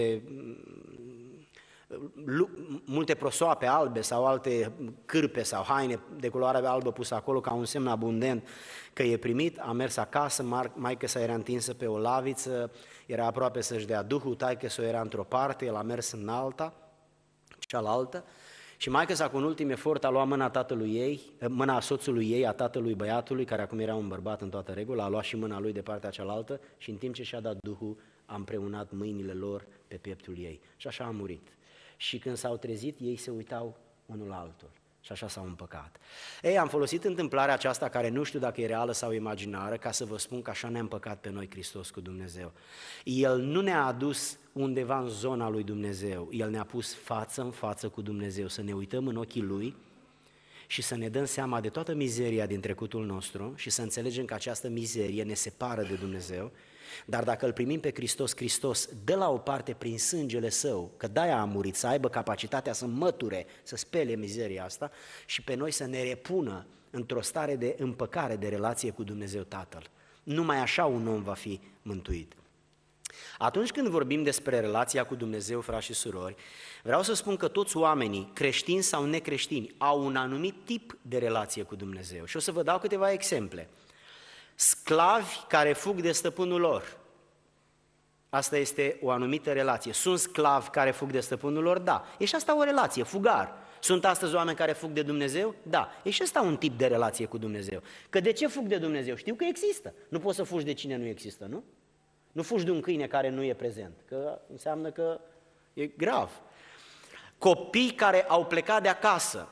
multe prosoape albe sau alte cârpe sau haine de culoare albă puse acolo ca un semn abundent că e primit. A mers acasă, maică-sa era întinsă pe o laviță, era aproape să-și dea duhul, taică-s-o era într-o parte, el a mers în cealaltă Și maică-sa cu un ultim efort a luat mâna tatălui ei, mâna soțului ei, a tatălui băiatului, care acum era un bărbat în toată regula, a luat și mâna lui de partea cealaltă și în timp ce și-a dat Duhul, a împreunat mâinile lor pe pieptul ei. Și așa a murit. Și când s-au trezit, ei se uitau unul la altul. Și așa s-au împăcat. Ei, am folosit întâmplarea aceasta, care nu știu dacă e reală sau imaginară, ca să vă spun că așa ne-a împăcat pe noi Hristos cu Dumnezeu. El nu ne-a adus undeva în zona lui Dumnezeu, El ne-a pus față în față cu Dumnezeu, să ne uităm în ochii Lui și să ne dăm seama de toată mizeria din trecutul nostru și să înțelegem că această mizerie ne separă de Dumnezeu, dar dacă îl primim pe Hristos, Hristos dă la o parte prin sângele Său, că de-aia a murit, să aibă capacitatea să măture, să spele mizeria asta și pe noi să ne repună într-o stare de împăcare, de relație cu Dumnezeu Tatăl. Numai așa un om va fi mântuit. Atunci când vorbim despre relația cu Dumnezeu, frați și surori, vreau să spun că toți oamenii, creștini sau necreștini, au un anumit tip de relație cu Dumnezeu. Și o să vă dau câteva exemple. Sclavi care fug de stăpânul lor. Asta este o anumită relație. Sunt sclavi care fug de stăpânul lor? Da. E și asta o relație, fugar. Sunt astăzi oameni care fug de Dumnezeu? Da. E și asta un tip de relație cu Dumnezeu. Că de ce fug de Dumnezeu? Știu că există. Nu poți să fugi de cine nu există, nu? Nu fugi de un câine care nu e prezent, că înseamnă că e grav. Copii care au plecat de acasă.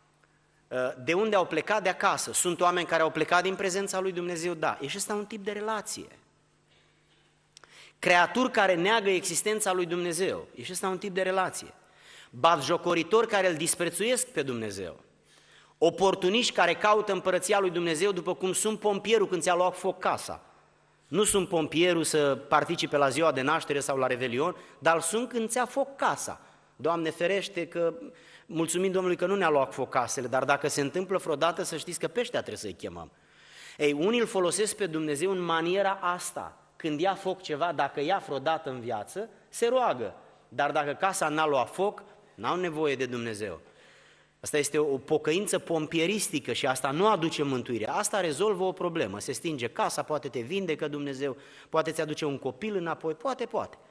De unde au plecat? De acasă. Sunt oameni care au plecat din prezența lui Dumnezeu? Da. E și ăsta un tip de relație. Creaturi care neagă existența lui Dumnezeu. E și ăsta un tip de relație. Batjocoritori care îl disprețuiesc pe Dumnezeu. Oportuniști care caută împărăția lui Dumnezeu după cum sunt pompierul când ți-a luat foc casa. Nu sunt pompierul să participe la ziua de naștere sau la revelion, dar sunt când ți-a foc casa. Doamne ferește că, mulțumim Domnului că nu ne-a luat foc casele, dar dacă se întâmplă vreodată să știți că pe ăștia trebuie să-i chemăm. Ei, unii îl folosesc pe Dumnezeu în maniera asta. Când ia foc ceva, dacă ia vreodată în viață, se roagă. Dar dacă casa n-a luat foc, n-au nevoie de Dumnezeu. Asta este o pocăință pompieristică și asta nu aduce mântuire. Asta rezolvă o problemă. Se stinge casa, poate te vindecă Dumnezeu, poate ți aduce un copil înapoi, poate.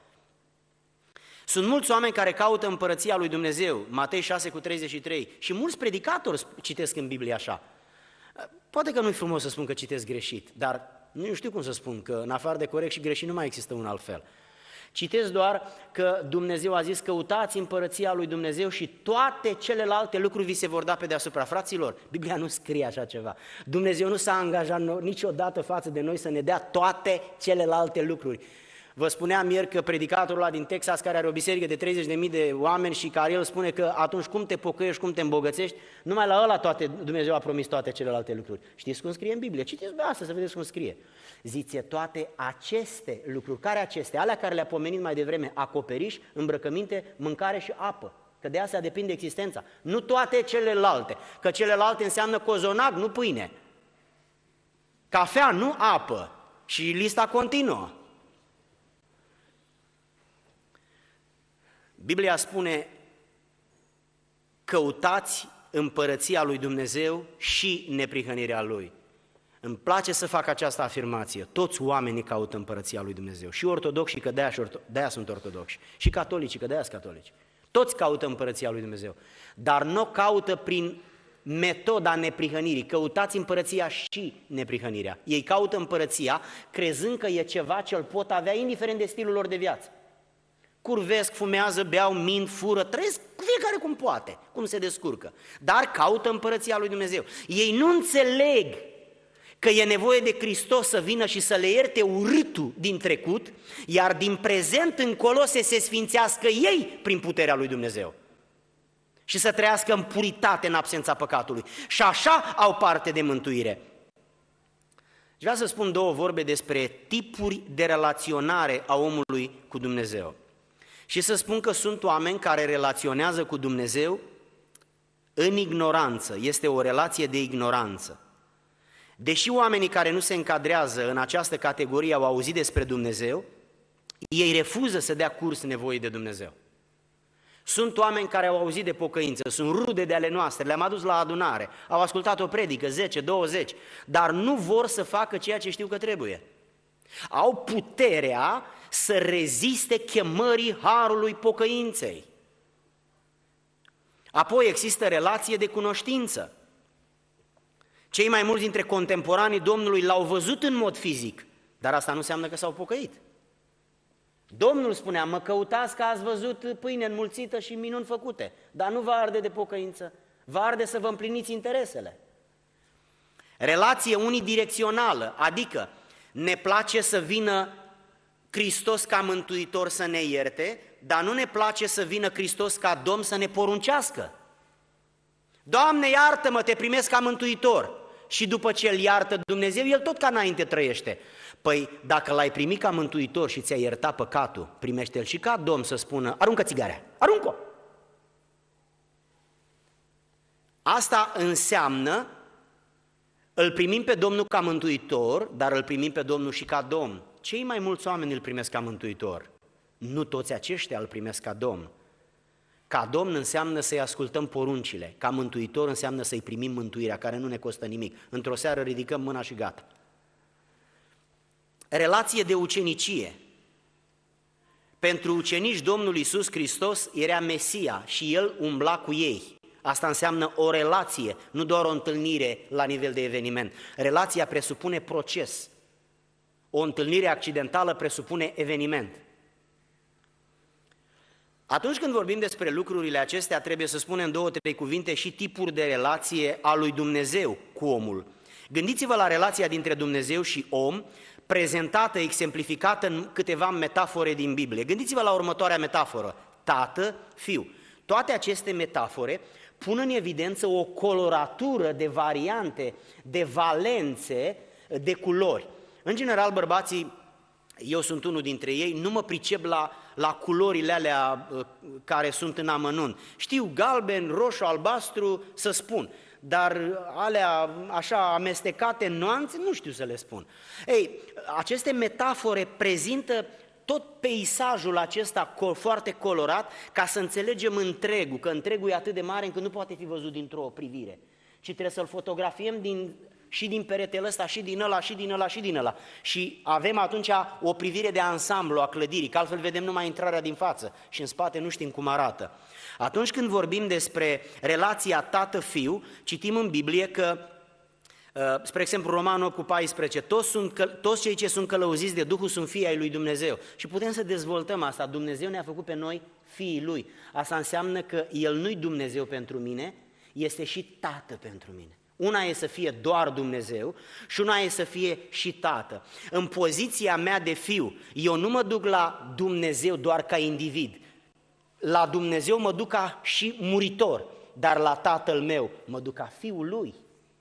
Sunt mulți oameni care caută împărăția lui Dumnezeu, Matei 6:33, și mulți predicatori citesc în Biblie așa. Poate că nu-i frumos să spun că citesc greșit, dar nu știu cum să spun, că în afară de corect și greșit nu mai există un alt fel. Citesc doar că Dumnezeu a zis: căutați împărăția lui Dumnezeu și toate celelalte lucruri vi se vor da pe deasupra. Fraților, Biblia nu scrie așa ceva. Dumnezeu nu s-a angajat niciodată față de noi să ne dea toate celelalte lucruri. Vă spuneam ieri că predicatorul ăla din Texas, care are o biserică de 30.000 de oameni și care el spune că atunci cum te pocăiești, cum te îmbogățești, numai la ăla Dumnezeu a promis toate celelalte lucruri. Știți cum scrie în Biblie? Citiți asta să vedeți cum scrie. Zice toate aceste lucruri. Care acestea? Alea care le-a pomenit mai devreme: acoperiș, îmbrăcăminte, mâncare și apă. Că de asta depinde existența. Nu toate celelalte, că celelalte înseamnă cozonac, nu pâine. Cafea, nu apă. Și lista continuă. Biblia spune: căutați împărăția lui Dumnezeu și neprihănirea Lui. Îmi place să fac această afirmație. Toți oamenii caută împărăția lui Dumnezeu. Și ortodoxi, că de-aia sunt ortodoxi. Și catolicii, că de-aia sunt catolici. Toți caută împărăția lui Dumnezeu. Dar nu o caută prin metoda neprihănirii. Căutați împărăția și neprihănirea. Ei caută împărăția crezând că e ceva ce îl pot avea indiferent de stilul lor de viață. Curvesc, fumează, beau, mint, fură, trăiesc fiecare cum poate, cum se descurcă. Dar caută împărăția lui Dumnezeu. Ei nu înțeleg că e nevoie de Hristos să vină și să le ierte urâtul din trecut, iar din prezent încolo să se sfințească ei prin puterea lui Dumnezeu și să trăiască în puritate în absența păcatului. Și așa au parte de mântuire. Și vreau să spun două vorbe despre tipuri de relaționare a omului cu Dumnezeu. Și să spun că sunt oameni care relaționează cu Dumnezeu în ignoranță. Este o relație de ignoranță. Deși oamenii care nu se încadrează în această categorie au auzit despre Dumnezeu, ei refuză să dea curs nevoii de Dumnezeu. Sunt oameni care au auzit de pocăință, sunt rude de ale noastre, le-am adus la adunare, au ascultat o predică, 10, 20, dar nu vor să facă ceea ce știu că trebuie. Au puterea să reziste chemării harului pocăinței. Apoi există relație de cunoștință. Cei mai mulți dintre contemporanii Domnului l-au văzut în mod fizic, dar asta nu înseamnă că s-au pocăit. Domnul spunea, mă căutați că ați văzut pâine înmulțită și minuni făcute, dar nu vă arde de pocăință, vă arde să vă împliniți interesele. Relație unidirecțională, adică ne place să vină Hristos ca mântuitor să ne ierte, dar nu ne place să vină Hristos ca Domn să ne poruncească. Doamne, iartă-mă, te primesc ca mântuitor. Și după ce îl iartă Dumnezeu, el tot ca înainte trăiește. Păi dacă l-ai primit ca mântuitor și ți-a iertat păcatul, primește-l și ca Domn să spună, aruncă țigarea, aruncă-o! Asta înseamnă, îl primim pe Domnul ca mântuitor, dar îl primim pe Domnul și ca Domn. Cei mai mulți oameni îl primesc ca mântuitor. Nu toți aceștia îl primesc ca Domn. Ca Domn înseamnă să-i ascultăm poruncile, ca mântuitor înseamnă să-i primim mântuirea, care nu ne costă nimic. Într-o seară ridicăm mâna și gata. Relație de ucenicie. Pentru ucenici Domnul Iisus Hristos era Mesia și El umbla cu ei. Asta înseamnă o relație, nu doar o întâlnire la nivel de eveniment. Relația presupune proces. O întâlnire accidentală presupune eveniment. Atunci când vorbim despre lucrurile acestea, trebuie să spunem 2-3 cuvinte și tipuri de relație a lui Dumnezeu cu omul. Gândiți-vă la relația dintre Dumnezeu și om, prezentată, exemplificată în câteva metafore din Biblie. Gândiți-vă la următoarea metaforă, tată, fiu. Toate aceste metafore pun în evidență o coloratură de variante, de valențe, de culori. În general, bărbații, eu sunt unul dintre ei, nu mă pricep la culorile alea care sunt în amănunt. Știu galben, roșu, albastru, să spun, dar alea așa amestecate în nuanțe, nu știu să le spun. Ei, aceste metafore prezintă tot peisajul acesta foarte colorat ca să înțelegem întregul, că întregul e atât de mare încât nu poate fi văzut dintr-o privire, ci trebuie să-l fotografiem și din peretele ăsta, și din ăla, și din ăla, și din ăla. Și avem atunci o privire de ansamblu a clădirii, că altfel vedem numai intrarea din față și în spate nu știm cum arată. Atunci când vorbim despre relația tată-fiu, citim în Biblie că, spre exemplu, Roman 8:14, toți cei ce sunt călăuziți de Duhul sunt fii ai lui Dumnezeu. Și putem să dezvoltăm asta, Dumnezeu ne-a făcut pe noi fiii Lui. Asta înseamnă că El nu-i Dumnezeu pentru mine, este și Tată pentru mine. Una e să fie doar Dumnezeu și una e să fie și Tată. În poziția mea de fiu, eu nu mă duc la Dumnezeu doar ca individ. La Dumnezeu mă duc ca și muritor, dar la Tatăl meu mă duc ca fiul Lui.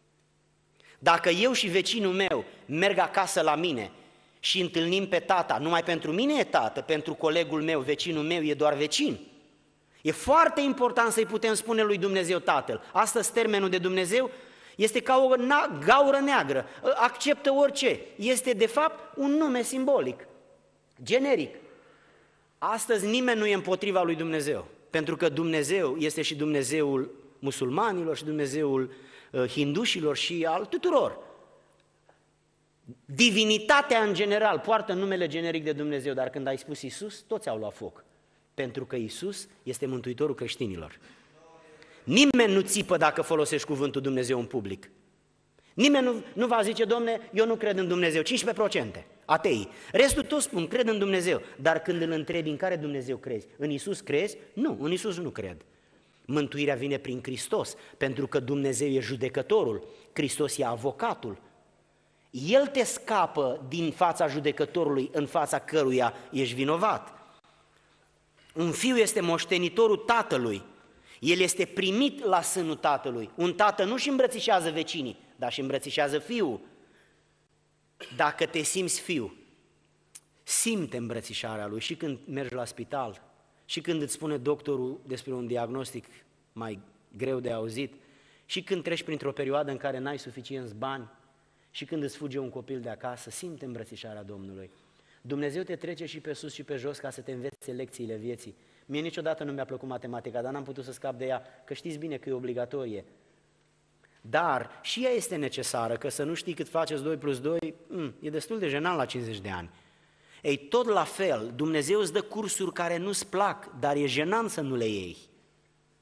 Dacă eu și vecinul meu merg acasă la mine și întâlnim pe tata, numai pentru mine e tată, pentru colegul meu, vecinul meu e doar vecin. E foarte important să-i putem spune lui Dumnezeu Tatăl. Astăzi termenul de Dumnezeu este ca o gaură neagră, acceptă orice. Este de fapt un nume simbolic, generic. Astăzi nimeni nu e împotriva lui Dumnezeu, pentru că Dumnezeu este și Dumnezeul musulmanilor și Dumnezeul hindușilor și al tuturor. Divinitatea în general poartă numele generic de Dumnezeu, dar când ai spus Iisus, toți au luat foc, pentru că Iisus este mântuitorul creștinilor. Nimeni nu țipă dacă folosești cuvântul Dumnezeu în public. Nimeni nu va zice, Domne, eu nu cred în Dumnezeu, 15%, atei. Restul toți spun, cred în Dumnezeu, dar când îl întrebi în care Dumnezeu crezi, în Iisus crezi? Nu, în Iisus nu cred. Mântuirea vine prin Hristos, pentru că Dumnezeu e judecătorul, Hristos e avocatul. El te scapă din fața judecătorului în fața căruia ești vinovat. Un fiu este moștenitorul tatălui, el este primit la sânul tatălui. Un tată nu-și îmbrățișează vecinii, dar și îmbrățișează fiul. Dacă te simți fiu, simte îmbrățișarea lui și când mergi la spital, și când îți spune doctorul despre un diagnostic mai greu de auzit, și când treci printr-o perioadă în care n-ai suficienți bani, și când îți fuge un copil de acasă, simte îmbrățișarea Domnului. Dumnezeu te trece și pe sus și pe jos ca să te învețe lecțiile vieții. Mie niciodată nu mi-a plăcut matematica, dar n-am putut să scap de ea, că știți bine că e obligatorie. Dar și ea este necesară, că să nu știi cât faceți 2 plus 2, e destul de jenant la 50 de ani. Ei, tot la fel, Dumnezeu îți dă cursuri care nu-ți plac, dar e jenant să nu le iei.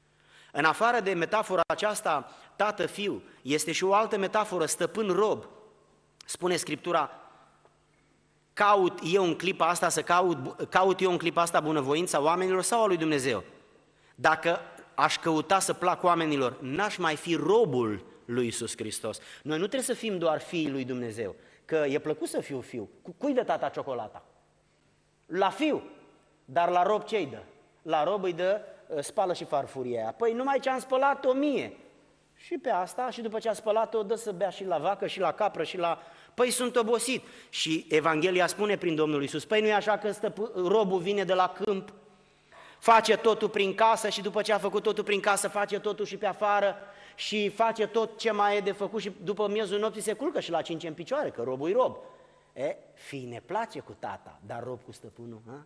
În afară de metafora aceasta, tată-fiu, este și o altă metaforă, stăpân-rob. Spune Scriptura, caut eu în clipa asta bunăvoința oamenilor sau a lui Dumnezeu? Dacă aș căuta să plac oamenilor, n-aș mai fi robul lui Iisus Hristos. Noi nu trebuie să fim doar fiii lui Dumnezeu, că e plăcut să fiu fiu. Cui dă tata ciocolata? La fiu, dar la rob ce-i dă? La rob îi dă spală și farfuria aia. Păi numai ce am spălat 1000. Și pe asta, și după ce a spălat-o, dă să bea și la vacă, și la capră, și la... Păi sunt obosit. Și Evanghelia spune prin Domnul Iisus, păi nu e așa că robul vine de la câmp, face totul prin casă și după ce a făcut totul prin casă, face totul și pe afară și face tot ce mai e de făcut și după miezul nopții se culcă și la 5 în picioare, că robul e rob. Fii ne place cu tata, dar rob cu stăpânul, ha?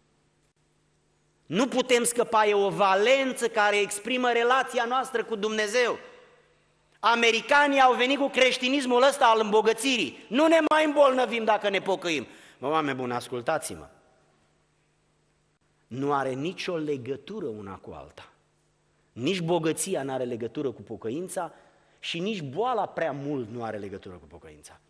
Nu putem scăpa, e o valență care exprimă relația noastră cu Dumnezeu. Americanii au venit cu creștinismul ăsta al îmbogățirii. Nu ne mai îmbolnăvim dacă ne pocăim. Mă, oameni buni, ascultați-mă. Nu are nicio legătură una cu alta. Nici bogăția nu are legătură cu pocăința și nici boala prea mult nu are legătură cu pocăința.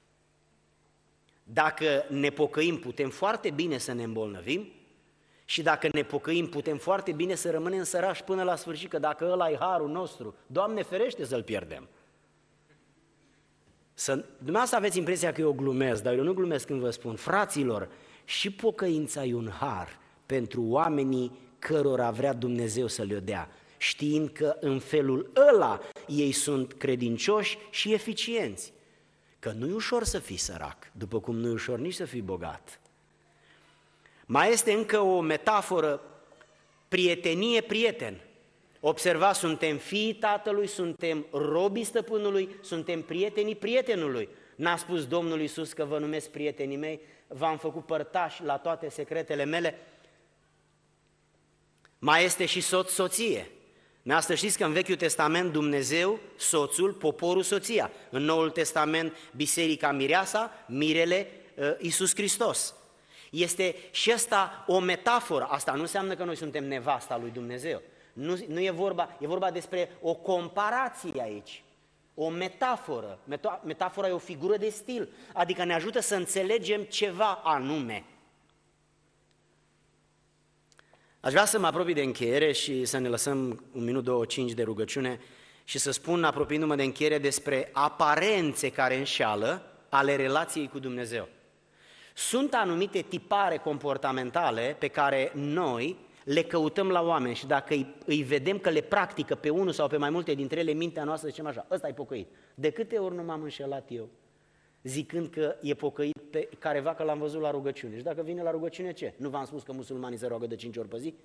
Dacă ne pocăim, putem foarte bine să ne îmbolnăvim și dacă ne pocăim, putem foarte bine să rămânem sărași până la sfârșit, că dacă ăla e harul nostru, Doamne ferește să-l pierdem. Dumneavoastră aveți impresia că eu glumesc, dar eu nu glumesc când vă spun, fraților, și pocăința e un har pentru oamenii cărora vrea Dumnezeu să le dea, știind că în felul ăla ei sunt credincioși și eficienți. Că nu e ușor să fii sărac, după cum nu e ușor nici să fii bogat. Mai este încă o metaforă, prietenie-prieten. Observați, suntem fiii Tatălui, suntem robii stăpânului, suntem prietenii prietenului. N-a spus Domnul Iisus că vă numesc prietenii mei, v-am făcut părtași la toate secretele mele. Mai este și soț-soție. Dumneavoastră știți că în Vechiul Testament Dumnezeu, soțul, poporul, soția. În Noul Testament biserica mireasa, mirele, Iisus Hristos. Este și asta o metaforă. Asta nu înseamnă că noi suntem nevasta lui Dumnezeu. Nu e vorba despre o comparație aici. O metaforă. Metafora e o figură de stil, adică ne ajută să înțelegem ceva anume. Aș vrea să mă apropii de încheiere și să ne lăsăm 1 minut, 2, 5 de rugăciune și să spun, apropiindu-mă de încheiere, despre aparențe care înșeală ale relației cu Dumnezeu. Sunt anumite tipare comportamentale pe care noi le căutăm la oameni și dacă îi vedem că le practică pe unul sau pe mai multe dintre ele, mintea noastră zicem așa, ăsta e pocăit. De câte ori nu m-am înșelat eu, zicând că e pocăit pe careva că l-am văzut la rugăciune. Și dacă vine la rugăciune, ce? Nu v-am spus că musulmanii se roagă de 5 ori pe zi?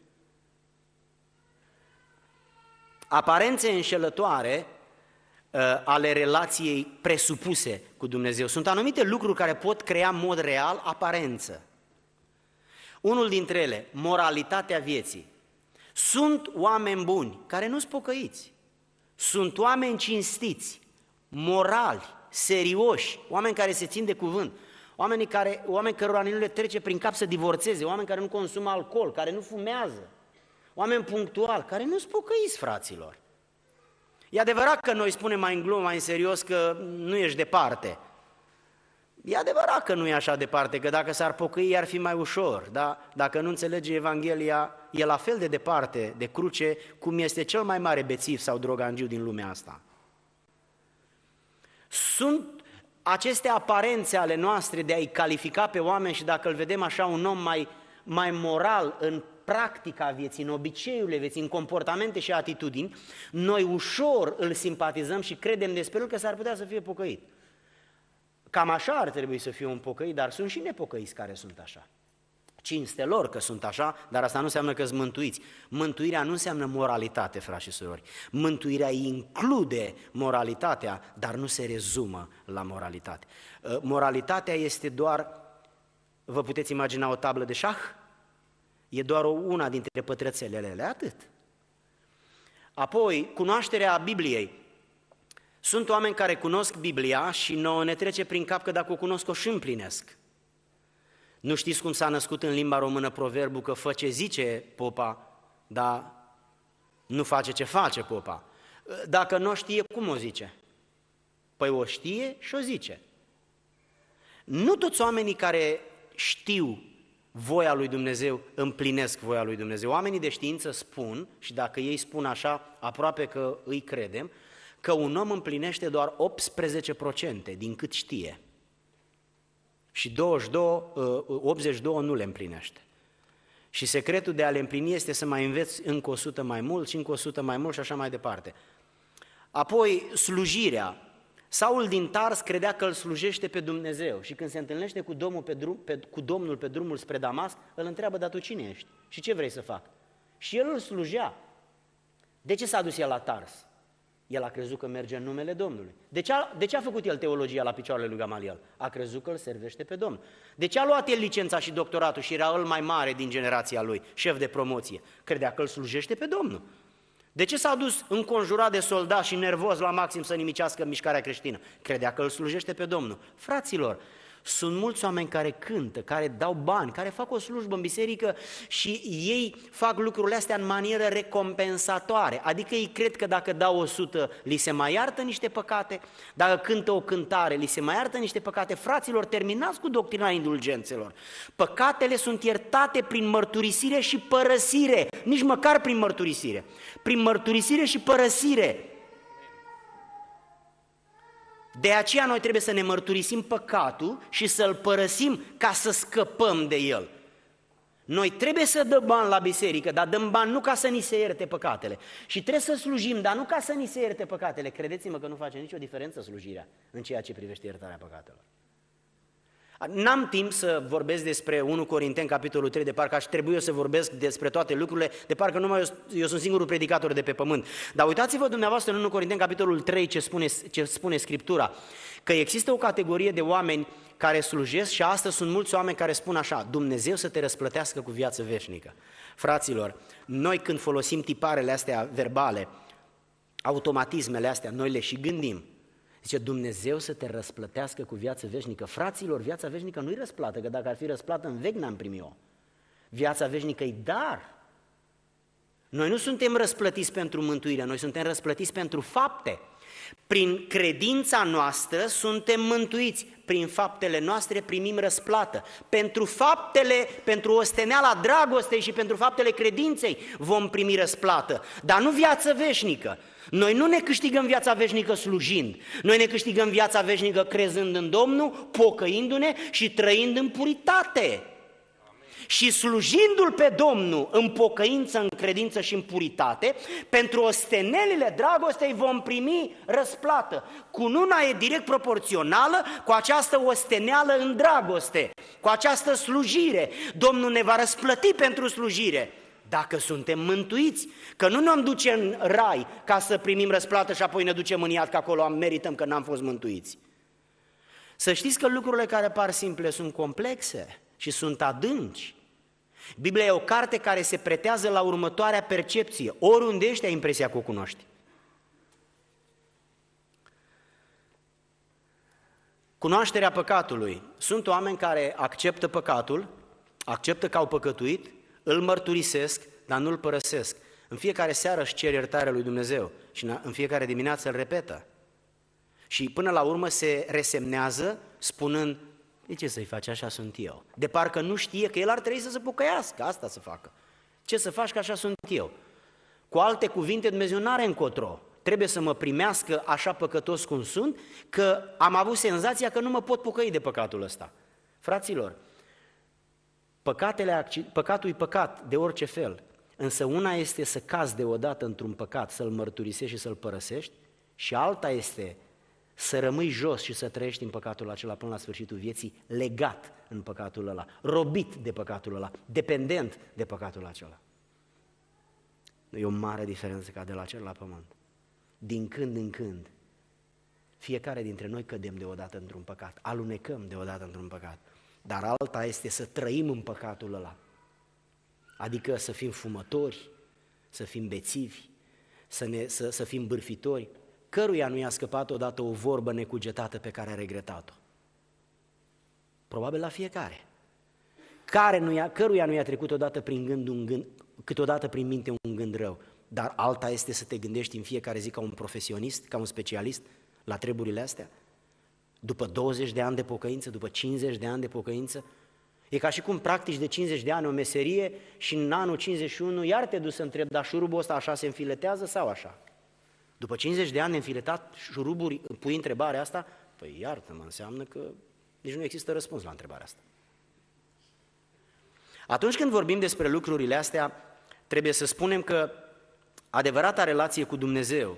Aparențe înșelătoare ale relației presupuse cu Dumnezeu. Sunt anumite lucruri care pot crea în mod real aparență. Unul dintre ele, moralitatea vieții. Sunt oameni buni care nu-s pocăiți. Sunt oameni cinstiți, morali, serioși, oameni care se țin de cuvânt, oameni cărora nu le trece prin cap să divorțeze, oameni care nu consumă alcool, care nu fumează, oameni punctuali, care nu-s pocăiți, fraților. E adevărat că noi spunem mai în glumă, mai în serios că nu ești departe. E adevărat că nu e așa departe, că dacă s-ar pocăi ar fi mai ușor, dar dacă nu înțelege Evanghelia, e la fel de departe de cruce cum este cel mai mare bețiv sau drogangiu din lumea asta. Sunt aceste aparențe ale noastre de a-i califica pe oameni și dacă îl vedem așa un om mai moral în practica vieții, în obiceiurile vieții, în comportamente și atitudini, noi ușor îl simpatizăm și credem despre el că s-ar putea să fie pocăit. Cam așa ar trebui să fie un pocăit, dar sunt și nepocăiți care sunt așa. Cinste lor că sunt așa, dar asta nu înseamnă că sunt mântuiți. Mântuirea nu înseamnă moralitate, frați și surori. Mântuirea include moralitatea, dar nu se rezumă la moralitate. Moralitatea este doar, vă puteți imagina o tablă de șah? E doar una dintre pătrățelele, atât. Apoi, cunoașterea Bibliei. Sunt oameni care cunosc Biblia și nouă ne trece prin cap că dacă o cunosc, o și împlinesc. Nu știți cum s-a născut în limba română proverbul că fă ce zice popa, dar Nu face ce face popa. Dacă nu o știe, cum o zice? Păi o știe și o zice. Nu toți oamenii care știu voia lui Dumnezeu împlinesc voia lui Dumnezeu. Oamenii de știință spun, și dacă ei spun așa, aproape că îi credem, că un om împlinește doar 18% din cât știe. Și 82 nu le împlinește. Și secretul de a le împlini este să mai înveți încă 100 mai mult și încă 100 mai mult și așa mai departe. Apoi, slujirea. Saul din Tars credea că îl slujește pe Dumnezeu și când se întâlnește cu Domnul pe drumul spre Damasc, îl întreabă, dar tu cine ești? Și ce vrei să fac? Și el îl slujea. De ce s-a dus el la Tars? El a crezut că merge în numele Domnului. De ce a făcut el teologia la picioarele lui Gamaliel? A crezut că îl servește pe Domnul. De ce a luat el licența și doctoratul și era el mai mare din generația lui, șef de promoție? Credea că îl slujește pe Domnul. De ce s-a dus înconjurat de soldați și nervos la maxim să nimicească mișcarea creștină? Credea că îl slujește pe Domnul. Fraților, sunt mulți oameni care cântă, care dau bani, care fac o slujbă în biserică și ei fac lucrurile astea în manieră recompensatoare. Adică ei cred că dacă dau 100, li se mai iartă niște păcate, dacă cântă o cântare, li se mai iartă niște păcate. Fraților, terminați cu doctrina indulgențelor. Păcatele sunt iertate prin mărturisire și părăsire, nici măcar prin mărturisire. Prin mărturisire și părăsire. De aceea noi trebuie să ne mărturisim păcatul și să-l părăsim ca să scăpăm de el. Noi trebuie să dăm bani la biserică, dar dăm bani nu ca să ni se ierte păcatele. Și trebuie să slujim, dar nu ca să ni se ierte păcatele. Credeți-mă că nu face nicio diferență slujirea în ceea ce privește iertarea păcatelor. N-am timp să vorbesc despre 1 Corinteni, capitolul 3, de parcă aș trebui eu să vorbesc despre toate lucrurile, de parcă numai eu sunt singurul predicator de pe pământ. Dar uitați-vă dumneavoastră în 1 Corinteni, capitolul 3, ce spune Scriptura, că există o categorie de oameni care slujesc și astăzi sunt mulți oameni care spun așa, Dumnezeu să te răsplătească cu viață veșnică. Fraților, noi când folosim tiparele astea verbale, automatismele astea, noi le și gândim. Zice, Dumnezeu să te răsplătească cu viață veșnică. Fraților, viața veșnică nu-i răsplată, că dacă ar fi răsplată în vec n-am primit-o. Viața veșnică e dar. Noi nu suntem răsplătiți pentru mântuire, noi suntem răsplătiți pentru fapte. Prin credința noastră suntem mântuiți, prin faptele noastre primim răsplată. Pentru faptele, pentru osteneala dragostei și pentru faptele credinței vom primi răsplată, dar nu viață veșnică. Noi nu ne câștigăm viața veșnică slujind, noi ne câștigăm viața veșnică crezând în Domnul, pocăindu-ne și trăind în puritate. Și slujindu-L pe Domnul în pocăință, în credință și în puritate, pentru ostenelile dragostei vom primi răsplată. Cununa e direct proporțională cu această osteneală în dragoste, cu această slujire. Domnul ne va răsplăti pentru slujire, dacă suntem mântuiți, că nu ne-am duce în rai ca să primim răsplată și apoi ne ducem în iad, că acolo merităm că n-am fost mântuiți. Să știți că lucrurile care par simple sunt complexe și sunt adânci. Biblia e o carte care se pretează la următoarea percepție. Oriunde ești, ai impresia că o cunoști. Cunoașterea păcatului. Sunt oameni care acceptă păcatul, acceptă că au păcătuit, îl mărturisesc, dar nu îl părăsesc. În fiecare seară își cer iertarea lui Dumnezeu și în fiecare dimineață îl repetă. Și până la urmă se resemnează spunând, de ce să-i faci, așa sunt eu? De parcă nu știe că el ar trebui să se pocăiască, asta să facă. Ce să faci, că așa sunt eu? Cu alte cuvinte, Dumnezeu n-are încotro. Trebuie să mă primească așa păcătos cum sunt, că am avut senzația că nu mă pot pocăi de păcatul ăsta. Fraților, păcatul e păcat de orice fel, însă una este să cazi deodată într-un păcat, să-l mărturisești și să-l părăsești, și alta este să rămâi jos și să trăiești în păcatul acela până la sfârșitul vieții, legat în păcatul ăla, robit de păcatul ăla, dependent de păcatul acela. E o mare diferență ca de la cer la pământ. Din când în când, fiecare dintre noi cădem deodată într-un păcat, alunecăm deodată într-un păcat, dar alta este să trăim în păcatul ăla, adică să fim fumători, să fim bețivi, să fim bârfitori. Căruia nu i-a scăpat odată o vorbă necugetată pe care a regretat-o? Probabil la fiecare. Căruia nu i-a trecut odată prin gând câteodată prin minte un gând rău? dar alta este să te gândești în fiecare zi ca un profesionist, ca un specialist la treburile astea? După 20 de ani de pocăință, după 50 de ani de pocăință? E ca și cum practici de 50 de ani o meserie și în anul 51 iar te duci să întrebi, dar șurubul ăsta așa se înfiletează sau așa? După 50 de ani de înfiletat șuruburi, pui întrebarea asta? Păi iartă-mă, înseamnă că nici nu există răspuns la întrebarea asta. Atunci când vorbim despre lucrurile astea, trebuie să spunem că adevărata relație cu Dumnezeu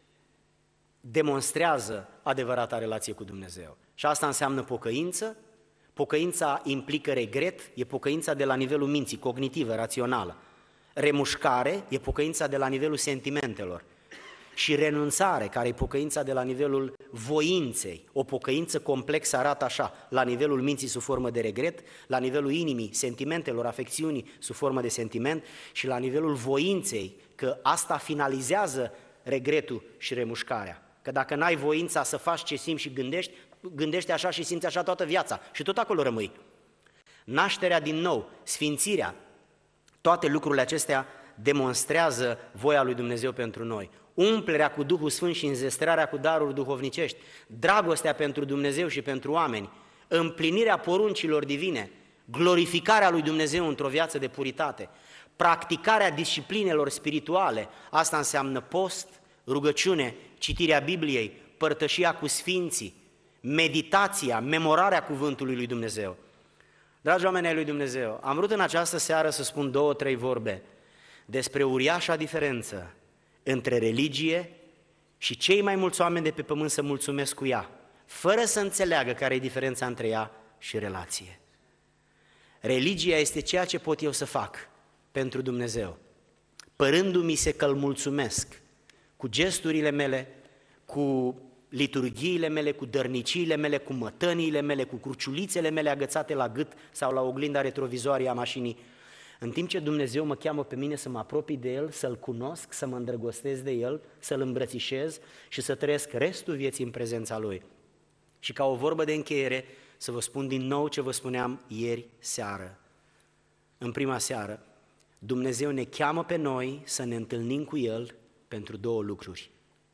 demonstrează adevărata relație cu Dumnezeu. Și asta înseamnă pocăință. Pocăința implică regret, e pocăința de la nivelul minții, cognitivă, rațională. Remușcare e pocăința de la nivelul sentimentelor. Și renunțare, care e pocăința de la nivelul voinței. O pocăință complexă arată așa, la nivelul minții sub formă de regret, la nivelul inimii, sentimentelor, afecțiunii sub formă de sentiment și la nivelul voinței, că asta finalizează regretul și remușcarea. Că dacă n-ai voința să faci ce simți și gândești așa și simți așa toată viața și tot acolo rămâi. Nașterea din nou, sfințirea, toate lucrurile acestea demonstrează voia lui Dumnezeu pentru noi. Umplerea cu Duhul Sfânt și înzestrarea cu daruri duhovnicești, dragostea pentru Dumnezeu și pentru oameni, împlinirea poruncilor divine, glorificarea lui Dumnezeu într-o viață de puritate, practicarea disciplinelor spirituale, asta înseamnă post, rugăciune, citirea Bibliei, părtășia cu sfinții, meditația, memorarea cuvântului lui Dumnezeu. Dragi oameni ai lui Dumnezeu, am vrut în această seară să spun 2-3 vorbe despre uriașa diferență între religie și cei mai mulți oameni de pe pământ să mulțumesc cu ea, fără să înțeleagă care e diferența între ea și relație. Religia este ceea ce pot eu să fac pentru Dumnezeu, părându-mi se că îl mulțumesc cu gesturile mele, cu liturghiile mele, cu dărniciile mele, cu mătăniile mele, cu cruciulițele mele agățate la gât sau la oglinda retrovizorie a mașinii, în timp ce Dumnezeu mă cheamă pe mine să mă apropii de El, să-L cunosc, să mă îndrăgostez de El, să-L îmbrățișez și să trăiesc restul vieții în prezența Lui. Și ca o vorbă de încheiere, să vă spun din nou ce vă spuneam ieri seară. În prima seară, Dumnezeu ne cheamă pe noi să ne întâlnim cu El pentru 2 lucruri.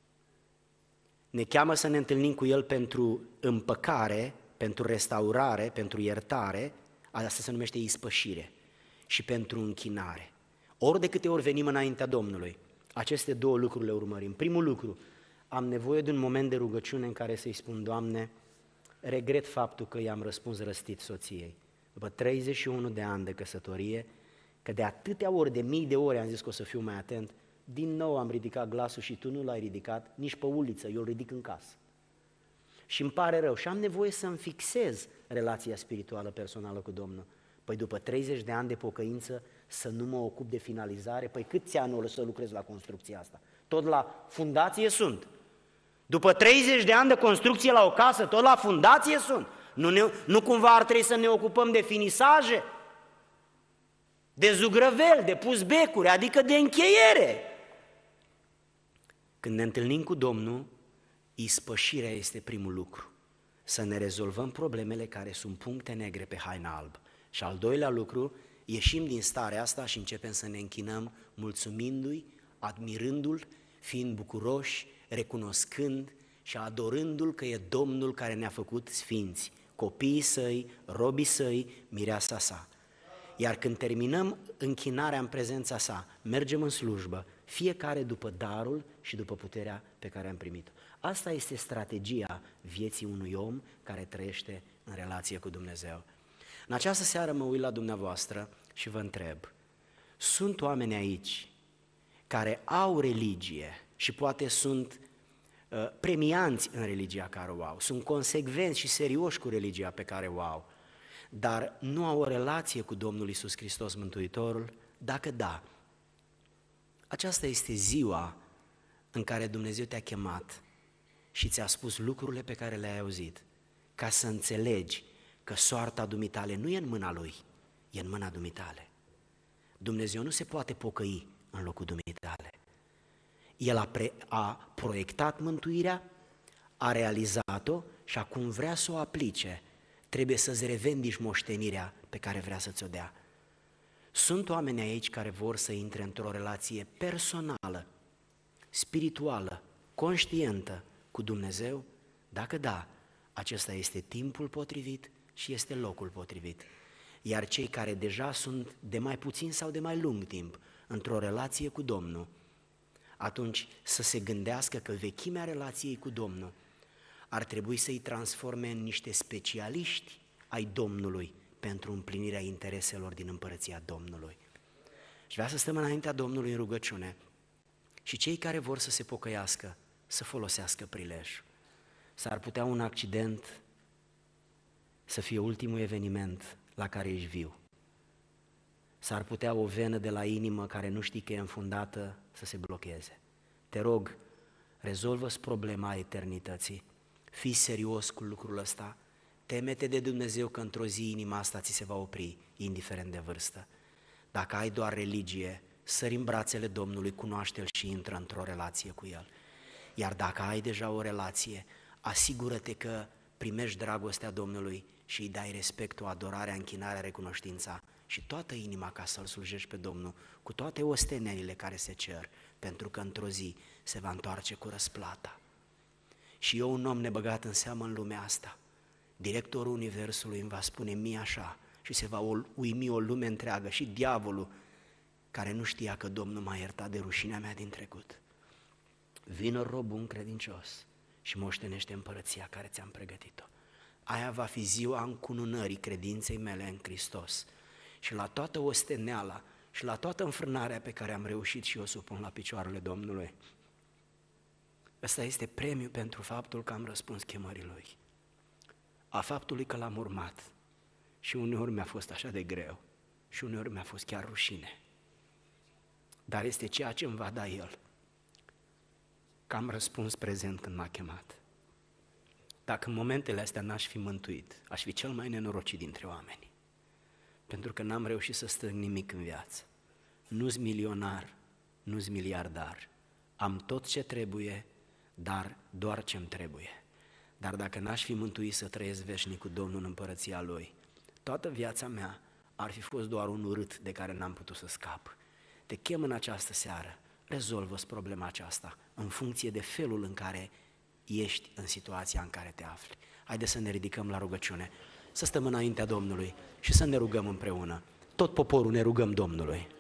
Ne cheamă să ne întâlnim cu El pentru împăcare, pentru restaurare, pentru iertare, asta se numește ispășire, și pentru închinare. Ori de câte ori venim înaintea Domnului, aceste 2 lucruri le urmărim. Primul lucru, am nevoie de un moment de rugăciune în care să-i spun, Doamne, regret faptul că i-am răspuns răstit soției. După 31 de ani de căsătorie, că de atâtea ori, de mii de ori am zis că o să fiu mai atent, din nou am ridicat glasul și tu nu l-ai ridicat nici pe uliță, eu îl ridic în casă. Și îmi pare rău și am nevoie să-mi fixez relația spirituală personală cu Domnul. Păi după 30 de ani de pocăință să nu mă ocup de finalizare? Păi câți ani o să lucrez la construcția asta? Tot la fundație sunt. După 30 de ani de construcție la o casă, tot la fundație sunt. Nu cumva ar trebui să ne ocupăm de finisaje? De zugrăvel, de pus becuri, adică de încheiere. Când ne întâlnim cu Domnul, ispășirea este primul lucru. Să ne rezolvăm problemele care sunt puncte negre pe haina albă. Și al doilea lucru, ieșim din starea asta și începem să ne închinăm mulțumindu-i, admirându-l, fiind bucuroși, recunoscând și adorându-l că e Domnul care ne-a făcut sfinți, copiii săi, robii săi, mireasa sa. Iar când terminăm închinarea în prezența sa, mergem în slujbă, fiecare după darul și după puterea pe care am primit-o. Asta este strategia vieții unui om care trăiește în relație cu Dumnezeu. În această seară mă uit la dumneavoastră și vă întreb, sunt oameni aici care au religie și poate sunt premianți în religia care o au, sunt consecvenți și serioși cu religia pe care o au, dar nu au o relație cu Domnul Iisus Hristos Mântuitorul? Dacă da, aceasta este ziua în care Dumnezeu te-a chemat și ți-a spus lucrurile pe care le-ai auzit, ca să înțelegi că soarta dumitale nu e în mâna Lui, e în mâna dumitale. Dumnezeu nu se poate pocăi în locul dumitale. El a proiectat mântuirea, a realizat-o și acum vrea să o aplice. Trebuie să-ți revendici moștenirea pe care vrea să ți-o dea. Sunt oameni aici care vor să intre într-o relație personală, spirituală, conștientă cu Dumnezeu? Dacă da, acesta este timpul potrivit și este locul potrivit. Iar cei care deja sunt de mai puțin sau de mai lung timp într-o relație cu Domnul, atunci să se gândească că vechimea relației cu Domnul ar trebui să-i transforme în niște specialiști ai Domnului pentru împlinirea intereselor din împărăția Domnului. Și vreau să stăm înaintea Domnului în rugăciune și cei care vor să se pocăiască să folosească prilejul. S-ar putea un accident să fie ultimul eveniment la care ești viu. S-ar putea o venă de la inimă care nu știi că e înfundată să se blocheze. Te rog, rezolvă-ți problema eternității, fii serios cu lucrul ăsta, teme-te de Dumnezeu că într-o zi inima asta ți se va opri, indiferent de vârstă. Dacă ai doar religie, sări în brațele Domnului, cunoaște-L și intră într-o relație cu El. Iar dacă ai deja o relație, asigură-te că primești dragostea Domnului și îi dai respectul, adorarea, închinarea, recunoștința și toată inima ca să-L slujești pe Domnul, cu toate ostenerile care se cer, pentru că într-o zi se va întoarce cu răsplata. Și eu, un om nebăgat în seamă în lumea asta, directorul Universului îmi va spune mie așa și se va uimi o lume întreagă și diavolul care nu știa că Domnul m-a iertat de rușinea mea din trecut. Vină, rob bun credincios, și moștenește împărăția care ți-am pregătit-o. Aia va fi ziua încununării credinței mele în Hristos. Și la toată osteneala și la toată înfrânarea pe care am reușit și eu să o pun la picioarele Domnului, ăsta este premiul pentru faptul că am răspuns chemării Lui. A faptului că L-am urmat. Și uneori mi-a fost așa de greu și uneori mi-a fost chiar rușine. Dar este ceea ce îmi va da El, că am răspuns prezent când m-a chemat. Dacă în momentele astea n-aș fi mântuit, aș fi cel mai nenorocit dintre oameni. Pentru că n-am reușit să strâng nimic în viață. Nu-s milionar, nu-s miliardar. Am tot ce trebuie, dar doar ce-mi trebuie. Dar dacă n-aș fi mântuit să trăiesc veșnic cu Domnul în împărăția Lui, toată viața mea ar fi fost doar un urât de care n-am putut să scap. Te chem în această seară, rezolvă-ți problema aceasta în funcție de felul în care ești în situația în care te afli. Haideți să ne ridicăm la rugăciune, să stăm înaintea Domnului și să ne rugăm împreună. Tot poporul ne rugăm Domnului.